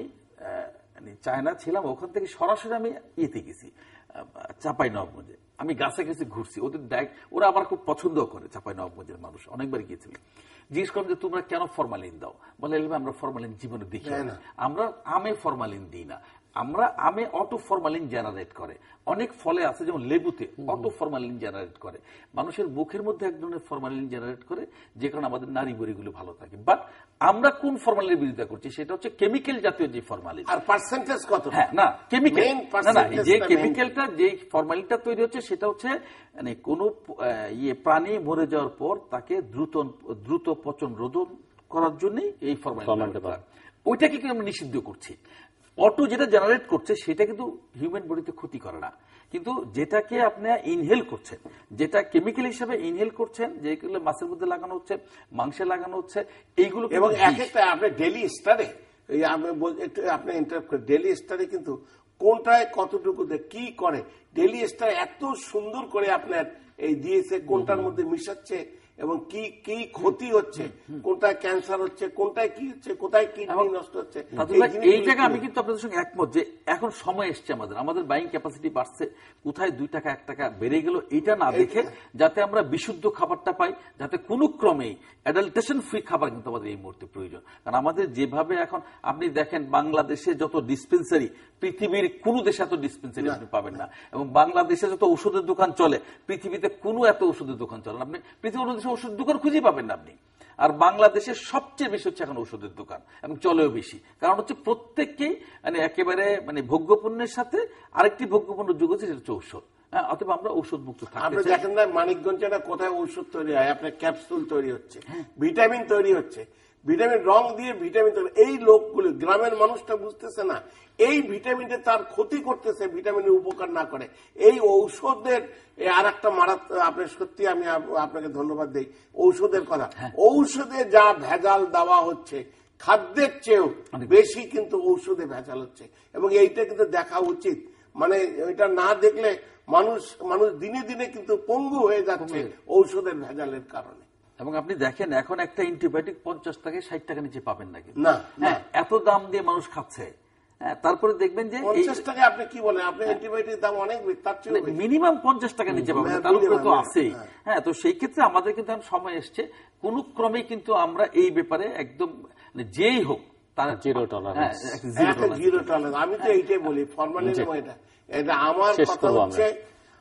চায়না ছিলাম, ওখান থেকে সরাসরি আমি ইয়েতে গেছি চাঁপাইনবাবগঞ্জে। আমি গাছে গেছি, ঘুরছি, ওদের ওরা আবার খুব পছন্দ করে চাঁপাইনবাবগঞ্জের মানুষ, অনেকবার গিয়েছিলাম। জিজ্ঞেস করলাম যে তোমরা কেন ফরমালিন দাও? বলে আমরা ফরমালিন জীবনে দেখি না, আমরা আমে ফরমালিন দিই না, আমরা আমে অটো ফরমালিন জেনারেট করে। অনেক ফলে আছে, যেমন লেবুতে অটো ফরমালিন জেনারেট করে, মানুষের মুখের মধ্যে এক ধরনের ফরমালিন জেনারেট করে, যে কারণে আমাদের নারী বড়িগুলো ভালো থাকে। বাট আমরা কোন ফরমালিনের বিরোধিতা করছি? সেটা হচ্ছে কেমিক্যাল জাতীয় যে ফরমালিন। আর পার্সেন্টেজ কত? হ্যাঁ, না কেমিক্যাল না, যে কেমিক্যালটা, যে ফরমালিনটা তৈরি হচ্ছে, সেটা হচ্ছে মানে কোন প্রাণী মরে যাওয়ার পর তাকে দ্রুত পচন রোধন করার জন্য এই ফরমালিনটা, ওইটাকে কিন্তু আমরা নিষিদ্ধ করছি। অটো যেটা জেনারেট করছে সেটা কিন্তু হিউম্যান বডিতে ক্ষতি করে না, কিন্তু যেটাকে আপনি ইনহেল করছেন, যেটা কেমিক্যাল হিসেবে ইনহেল করছেন, যেগুলো মাছের মধ্যে লাগানো হচ্ছে, মাংসে লাগানো হচ্ছে, এইগুলো এবং এক একটা আপনি ডেইলি স্টারে, আপনি ডেইলি স্টারে কিন্তু কোনটায় কতটুকু কি করে, ডেইলি স্টার এত সুন্দর করে আপনার এই দিয়েছে, কোনটার মধ্যে মিশাচ্ছে এবং কি কি ক্ষতি হচ্ছে, কোনটায় ক্যান্সার হচ্ছে, কোনটায় কি হচ্ছে, কোথায় কিডনি নষ্ট হচ্ছে। এই জায়গায় আমি কিন্তু আপনাদের সঙ্গে একমত যে এখন সময় এসছে, আমাদের বাইং ক্যাপাসিটি বাড়ছে, কোথায় 2 টাকা 1 টাকা বেড়ে গেল এটা না দেখে যাতে আমরা বিশুদ্ধ খাবারটা পাই, যাতে কোনো ক্রমেই অ্যাডাল্টেশন ফ্রি খাবার কিন্তু আমাদের এই মুহূর্তে প্রয়োজন। কারণ আমাদের যেভাবে এখন আপনি দেখেন, বাংলাদেশে যত ডিসপেন্সারি, পৃথিবীর কোন দেশে এত ডিসপেন্সারি আপনি পাবেন না, এবং বাংলাদেশে যত ওষুধের দোকান চলে, পৃথিবীতে কোনো এত ওষুধের দোকান চলে না, আপনি পৃথিবীর দেশে ওষুধ দোকান খুঁজে পাবেন না আপনি। আর বাংলাদেশের সবচেয়ে বেশি হচ্ছে এখন ওষুধের দোকান, এবং চলেও বেশি, কারণ হচ্ছে প্রত্যেককেই মানে একেবারে মানে ভোগ্যপণ্যের সাথে আরেকটি ভোগ্যপণ্য যুগ হচ্ছে, সেটা হচ্ছে ঔষধ। অথবা আমরা ঔষধ মুক্ত থাকতে চাই। আপনি দেখেন না মানিকগঞ্জে কোথায় ঔষধ তৈরি হয়, আপনার ক্যাপসুল তৈরি হচ্ছে, ভিটামিন তৈরি হচ্ছে, ভিটামিন রং দিয়ে ভিটামিন তৈরি। এই লোকগুলো, গ্রামের মানুষটা বুঝতেছে না এই ভিটামিনটা তার ক্ষতি করতেছে, ভিটামিনের উপকার না করে। এই ঔষধের আর একটা মারাত্মক, আপনি সত্যি আমি আপনাকে ধন্যবাদ দিই ঔষধের কথা। ঔষধে যা ভেজাল দেওয়া হচ্ছে, খাদ্যের চেয়েও বেশি কিন্তু ঔষধে ভেজাল হচ্ছে, এবং এইটা কিন্তু দেখা উচিত। মানে এটা না দেখলে মানুষ দিনে দিনে কিন্তু পঙ্গু হয়ে যাচ্ছে ঔষধের ভেজালের কারণে। এবং আপনি দেখেন, এখন একটা অ্যান্টিবায়োটিক 50 থেকে 60 টাকা নিচে পাবেন নাকি? না, এত দাম দিয়ে মানুষ খাচ্ছে। তারপরে দেখবেন যে 50 টাকা আপনি কি বলেন, আপনি অ্যান্টিবায়োটিক দাম অনেক মিনিমাম 50 টাকা নিচে পাবেন, তার উপরে তো আছেই। হ্যাঁ, তো সেই ক্ষেত্রে আমাদের কিন্তু সময় এসছে, কোন ক্রমে কিন্তু আমরা এই ব্যাপারে একদম যেই হোক তার জিরো টলারেন্স। আমি তো এইটাই বলি, ফরমালিন এটা আমার কথা হচ্ছে,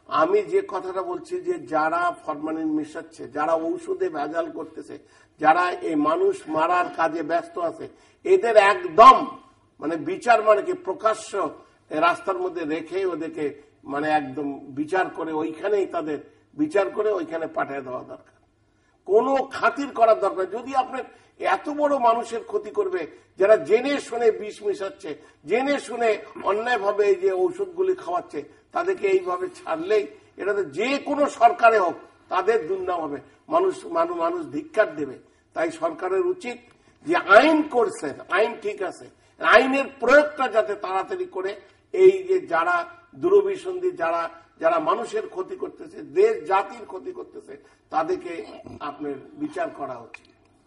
আমি যে কথাটা বলছি যে যারা ফরমালিন মিশাচ্ছে, যারা ঔষধে ভেজাল করতেছে, যারা এই মানুষ মারার কাজে ব্যস্ত আছে, এদের একদম মানে বিচার মানে কি প্রকাশ্য রাস্তার মধ্যে রেখে ওদেরকে মানে একদম বিচার করে ওইখানেই তাদের বিচার করে ওইখানে পাঠিয়ে দেওয়া দরকার। কোনো খাতির করার দরকার। যদি আপনার এত বড় মানুষের ক্ষতি করবে, যারা জেনে শুনে বিষ মিশাচ্ছে, জেনে শুনে অন্যায়ভাবে এই যে ঔষধগুলি খাওয়াচ্ছে, তাদেরকে এইভাবে ছাড়লেই এটা তো যে কোনো সরকারে হোক তাদের দুর্নাম হবে, মানুষ ধিক্কার দেবে। তাই সরকারের উচিত যে আইন করছেন, আইন ঠিক আছে, আইনের প্রয়োগটা যাতে তাড়াতাড়ি করে এই যে যারা দুরভিসন্ধি, যারা মানুষের ক্ষতি করতেছে, দেশ জাতির ক্ষতি করতেছে, তাদেরকে আপনার বিচার করা উচিত।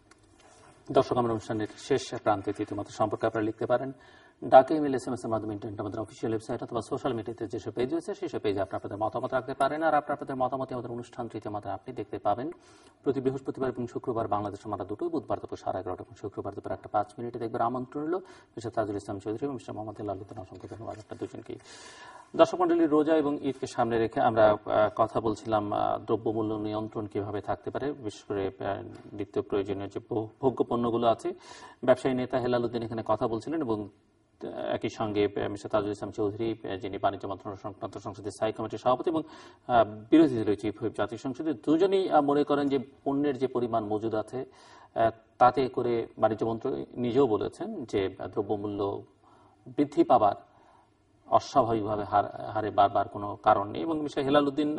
দর্শক, আমরা অনুষ্ঠানের শেষ প্রান্তে তৃতীয় মাত্রা সম্পর্কে আপনারা লিখতে পারেন ডাকে, ইমেল, SMS এর মাধ্যমে, ইন্টারনেট, আমাদের অফিসিয়াল ওয়েবসাইট অথবা সোশ্যাল মিডিয়াতে যেসব পেজ রয়েছে সেসব পেজে আপনাদের মতামত রাখতে পারেন। আর আপনাদের মতামতে আমাদের অনুষ্ঠান তৃতীয় মাত্রা আপনি দেখতে পাবেন প্রতি বৃহস্পতিবার এবং শুক্রবার বাংলাদেশ আমরা দুটোই, বুধবার দুপুর 11:30 এবং শুক্রবার দুপুর 1:05 দেখবেন। আমন্ত্রণ হলো মিস্টার তাজুল ইসলাম চৌধুরী এবং মিস্টার মোহাম্মদ হেলাল উদ্দিন। অসংখ্য ধন্যবাদ আপনার দুজনকেই। দর্শক মন্ডলী, রোজা এবং ঈদকে সামনে রেখে আমরা কথা বলছিলাম দ্রব্যমূল্য নিয়ন্ত্রণ কিভাবে থাকতে পারে, বিশেষ করে নিত্য প্রয়োজনীয় যে ভোগ্য পণ্যগুলো আছে। ব্যবসায়ী নেতা হেলাল উদ্দিন এখানে কথা বলছিলেন এবং একই সঙ্গে মিস্টার তাজুল ইসলাম চৌধুরী, যিনি বাণিজ্য মন্ত্রণালয় সংক্রান্ত সংসদের স্থায়ী কমিটির সভাপতি এবং বিরোধী দলীয় চিফ হুইপ জাতীয় সংসদে, দুজনেই মনে করেন যে পণ্যের যে পরিমাণ মজুদ আছে তাতে করে বাণিজ্য মন্ত্রী নিজেও বলেছেন যে দ্রব্যমূল্য বৃদ্ধি পাবার অস্বাভাবিকভাবে হারে বারবার কোনো কারণ নেই। এবং মিস্টার হেলাল উদ্দিন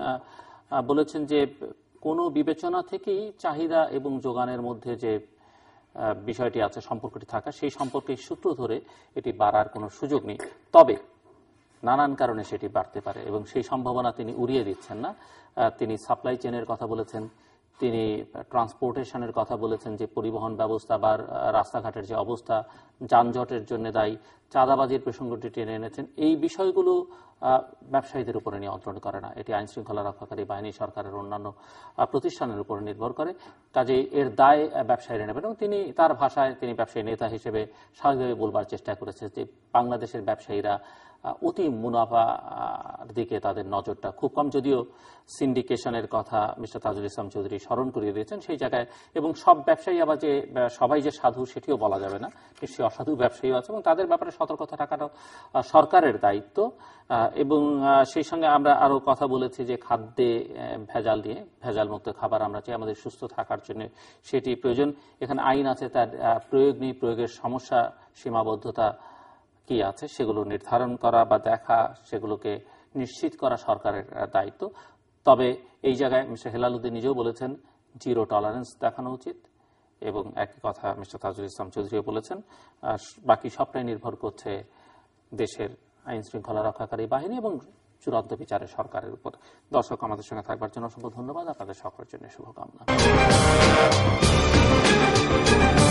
বলেছেন যে কোনো বিবেচনা থেকেই চাহিদা এবং যোগানের মধ্যে যে বিষয়টি আছে, সম্পর্কটি থাকা, সেই সম্পর্কের সূত্র ধরে এটি বাড়ার কোনো সুযোগ নেই। তবে নানান কারণে সেটি বাড়তে পারে এবং সেই সম্ভাবনা তিনি উড়িয়ে দিচ্ছেন না। তিনি সাপ্লাই চেনের কথা বলেছেন, তিনি ট্রান্সপোর্টেশনের কথা বলেছেন, যে পরিবহন ব্যবস্থা বা রাস্তাঘাটের যে অবস্থা যানজটের জন্য দায়ী, চাঁদাবাজির প্রসঙ্গটি টেনে এনেছেন। এই বিষয়গুলো ব্যবসায়ীদের উপরে নিয়ন্ত্রণ করে না, এটি আইন শৃঙ্খলা রক্ষাকারী বাহিনী, সরকারের অন্যান্য প্রতিষ্ঠানের উপর নির্ভর করে। কাজেই এর দায় ব্যবসায়ীরা নেবেন। এবং তিনি তার ভাষায়, তিনি ব্যবসায়ী নেতা হিসেবে স্বাভাবিকভাবে বলবার চেষ্টা করেছেন যে বাংলাদেশের ব্যবসায়ীরা অতি মুনাফার দিকে তাদের নজরটা খুব কম। যদিও সিন্ডিকেশনের কথা মিস্টার তাজুল ইসলাম চৌধুরী স্মরণ করিয়ে দিয়েছেন সেই জায়গায়। এবং সব ব্যবসায়ী আবার যে সবাই যে সাধু সেটিও বলা যাবে না, নিশ্চয়ই অসাধু ব্যবসায়ীও আছে এবং তাদের ব্যাপারে সতর্কতা রাখাটা সরকারের দায়িত্ব। এবং সেই সঙ্গে আমরা আরো কথা বলেছি যে খাদ্যে ভেজাল নিয়ে, ভেজাল মুক্ত খাবার আমরা চাই আমাদের সুস্থ থাকার জন্য, সেটি প্রয়োজন। এখানে আইন আছে, তার প্রয়োগ নেই, প্রয়োগের সমস্যা, সীমাবদ্ধতা কি আছে সেগুলো নির্ধারণ করা বা দেখা, সেগুলোকে নিশ্চিত করা সরকারের দায়িত্ব। তবে এই জায়গায় মিস্টার হেলাল উদ্দিন নিজেও বলেছেন জিরো টলারেন্স দেখানো উচিত। এবং একই কথা মিস্টার তাজুল ইসলাম চৌধুরীও বলেছেন, বাকি সবটাই নির্ভর করছে দেশের আইন শৃঙ্খলা রক্ষাকারী বাহিনী এবং চূড়ান্ত বিচারে সরকারের উপর। দর্শক, আমাদের সঙ্গে থাকবার জন্য অসংখ্য ধন্যবাদ, আপনাদের সকলের জন্য শুভকামনা।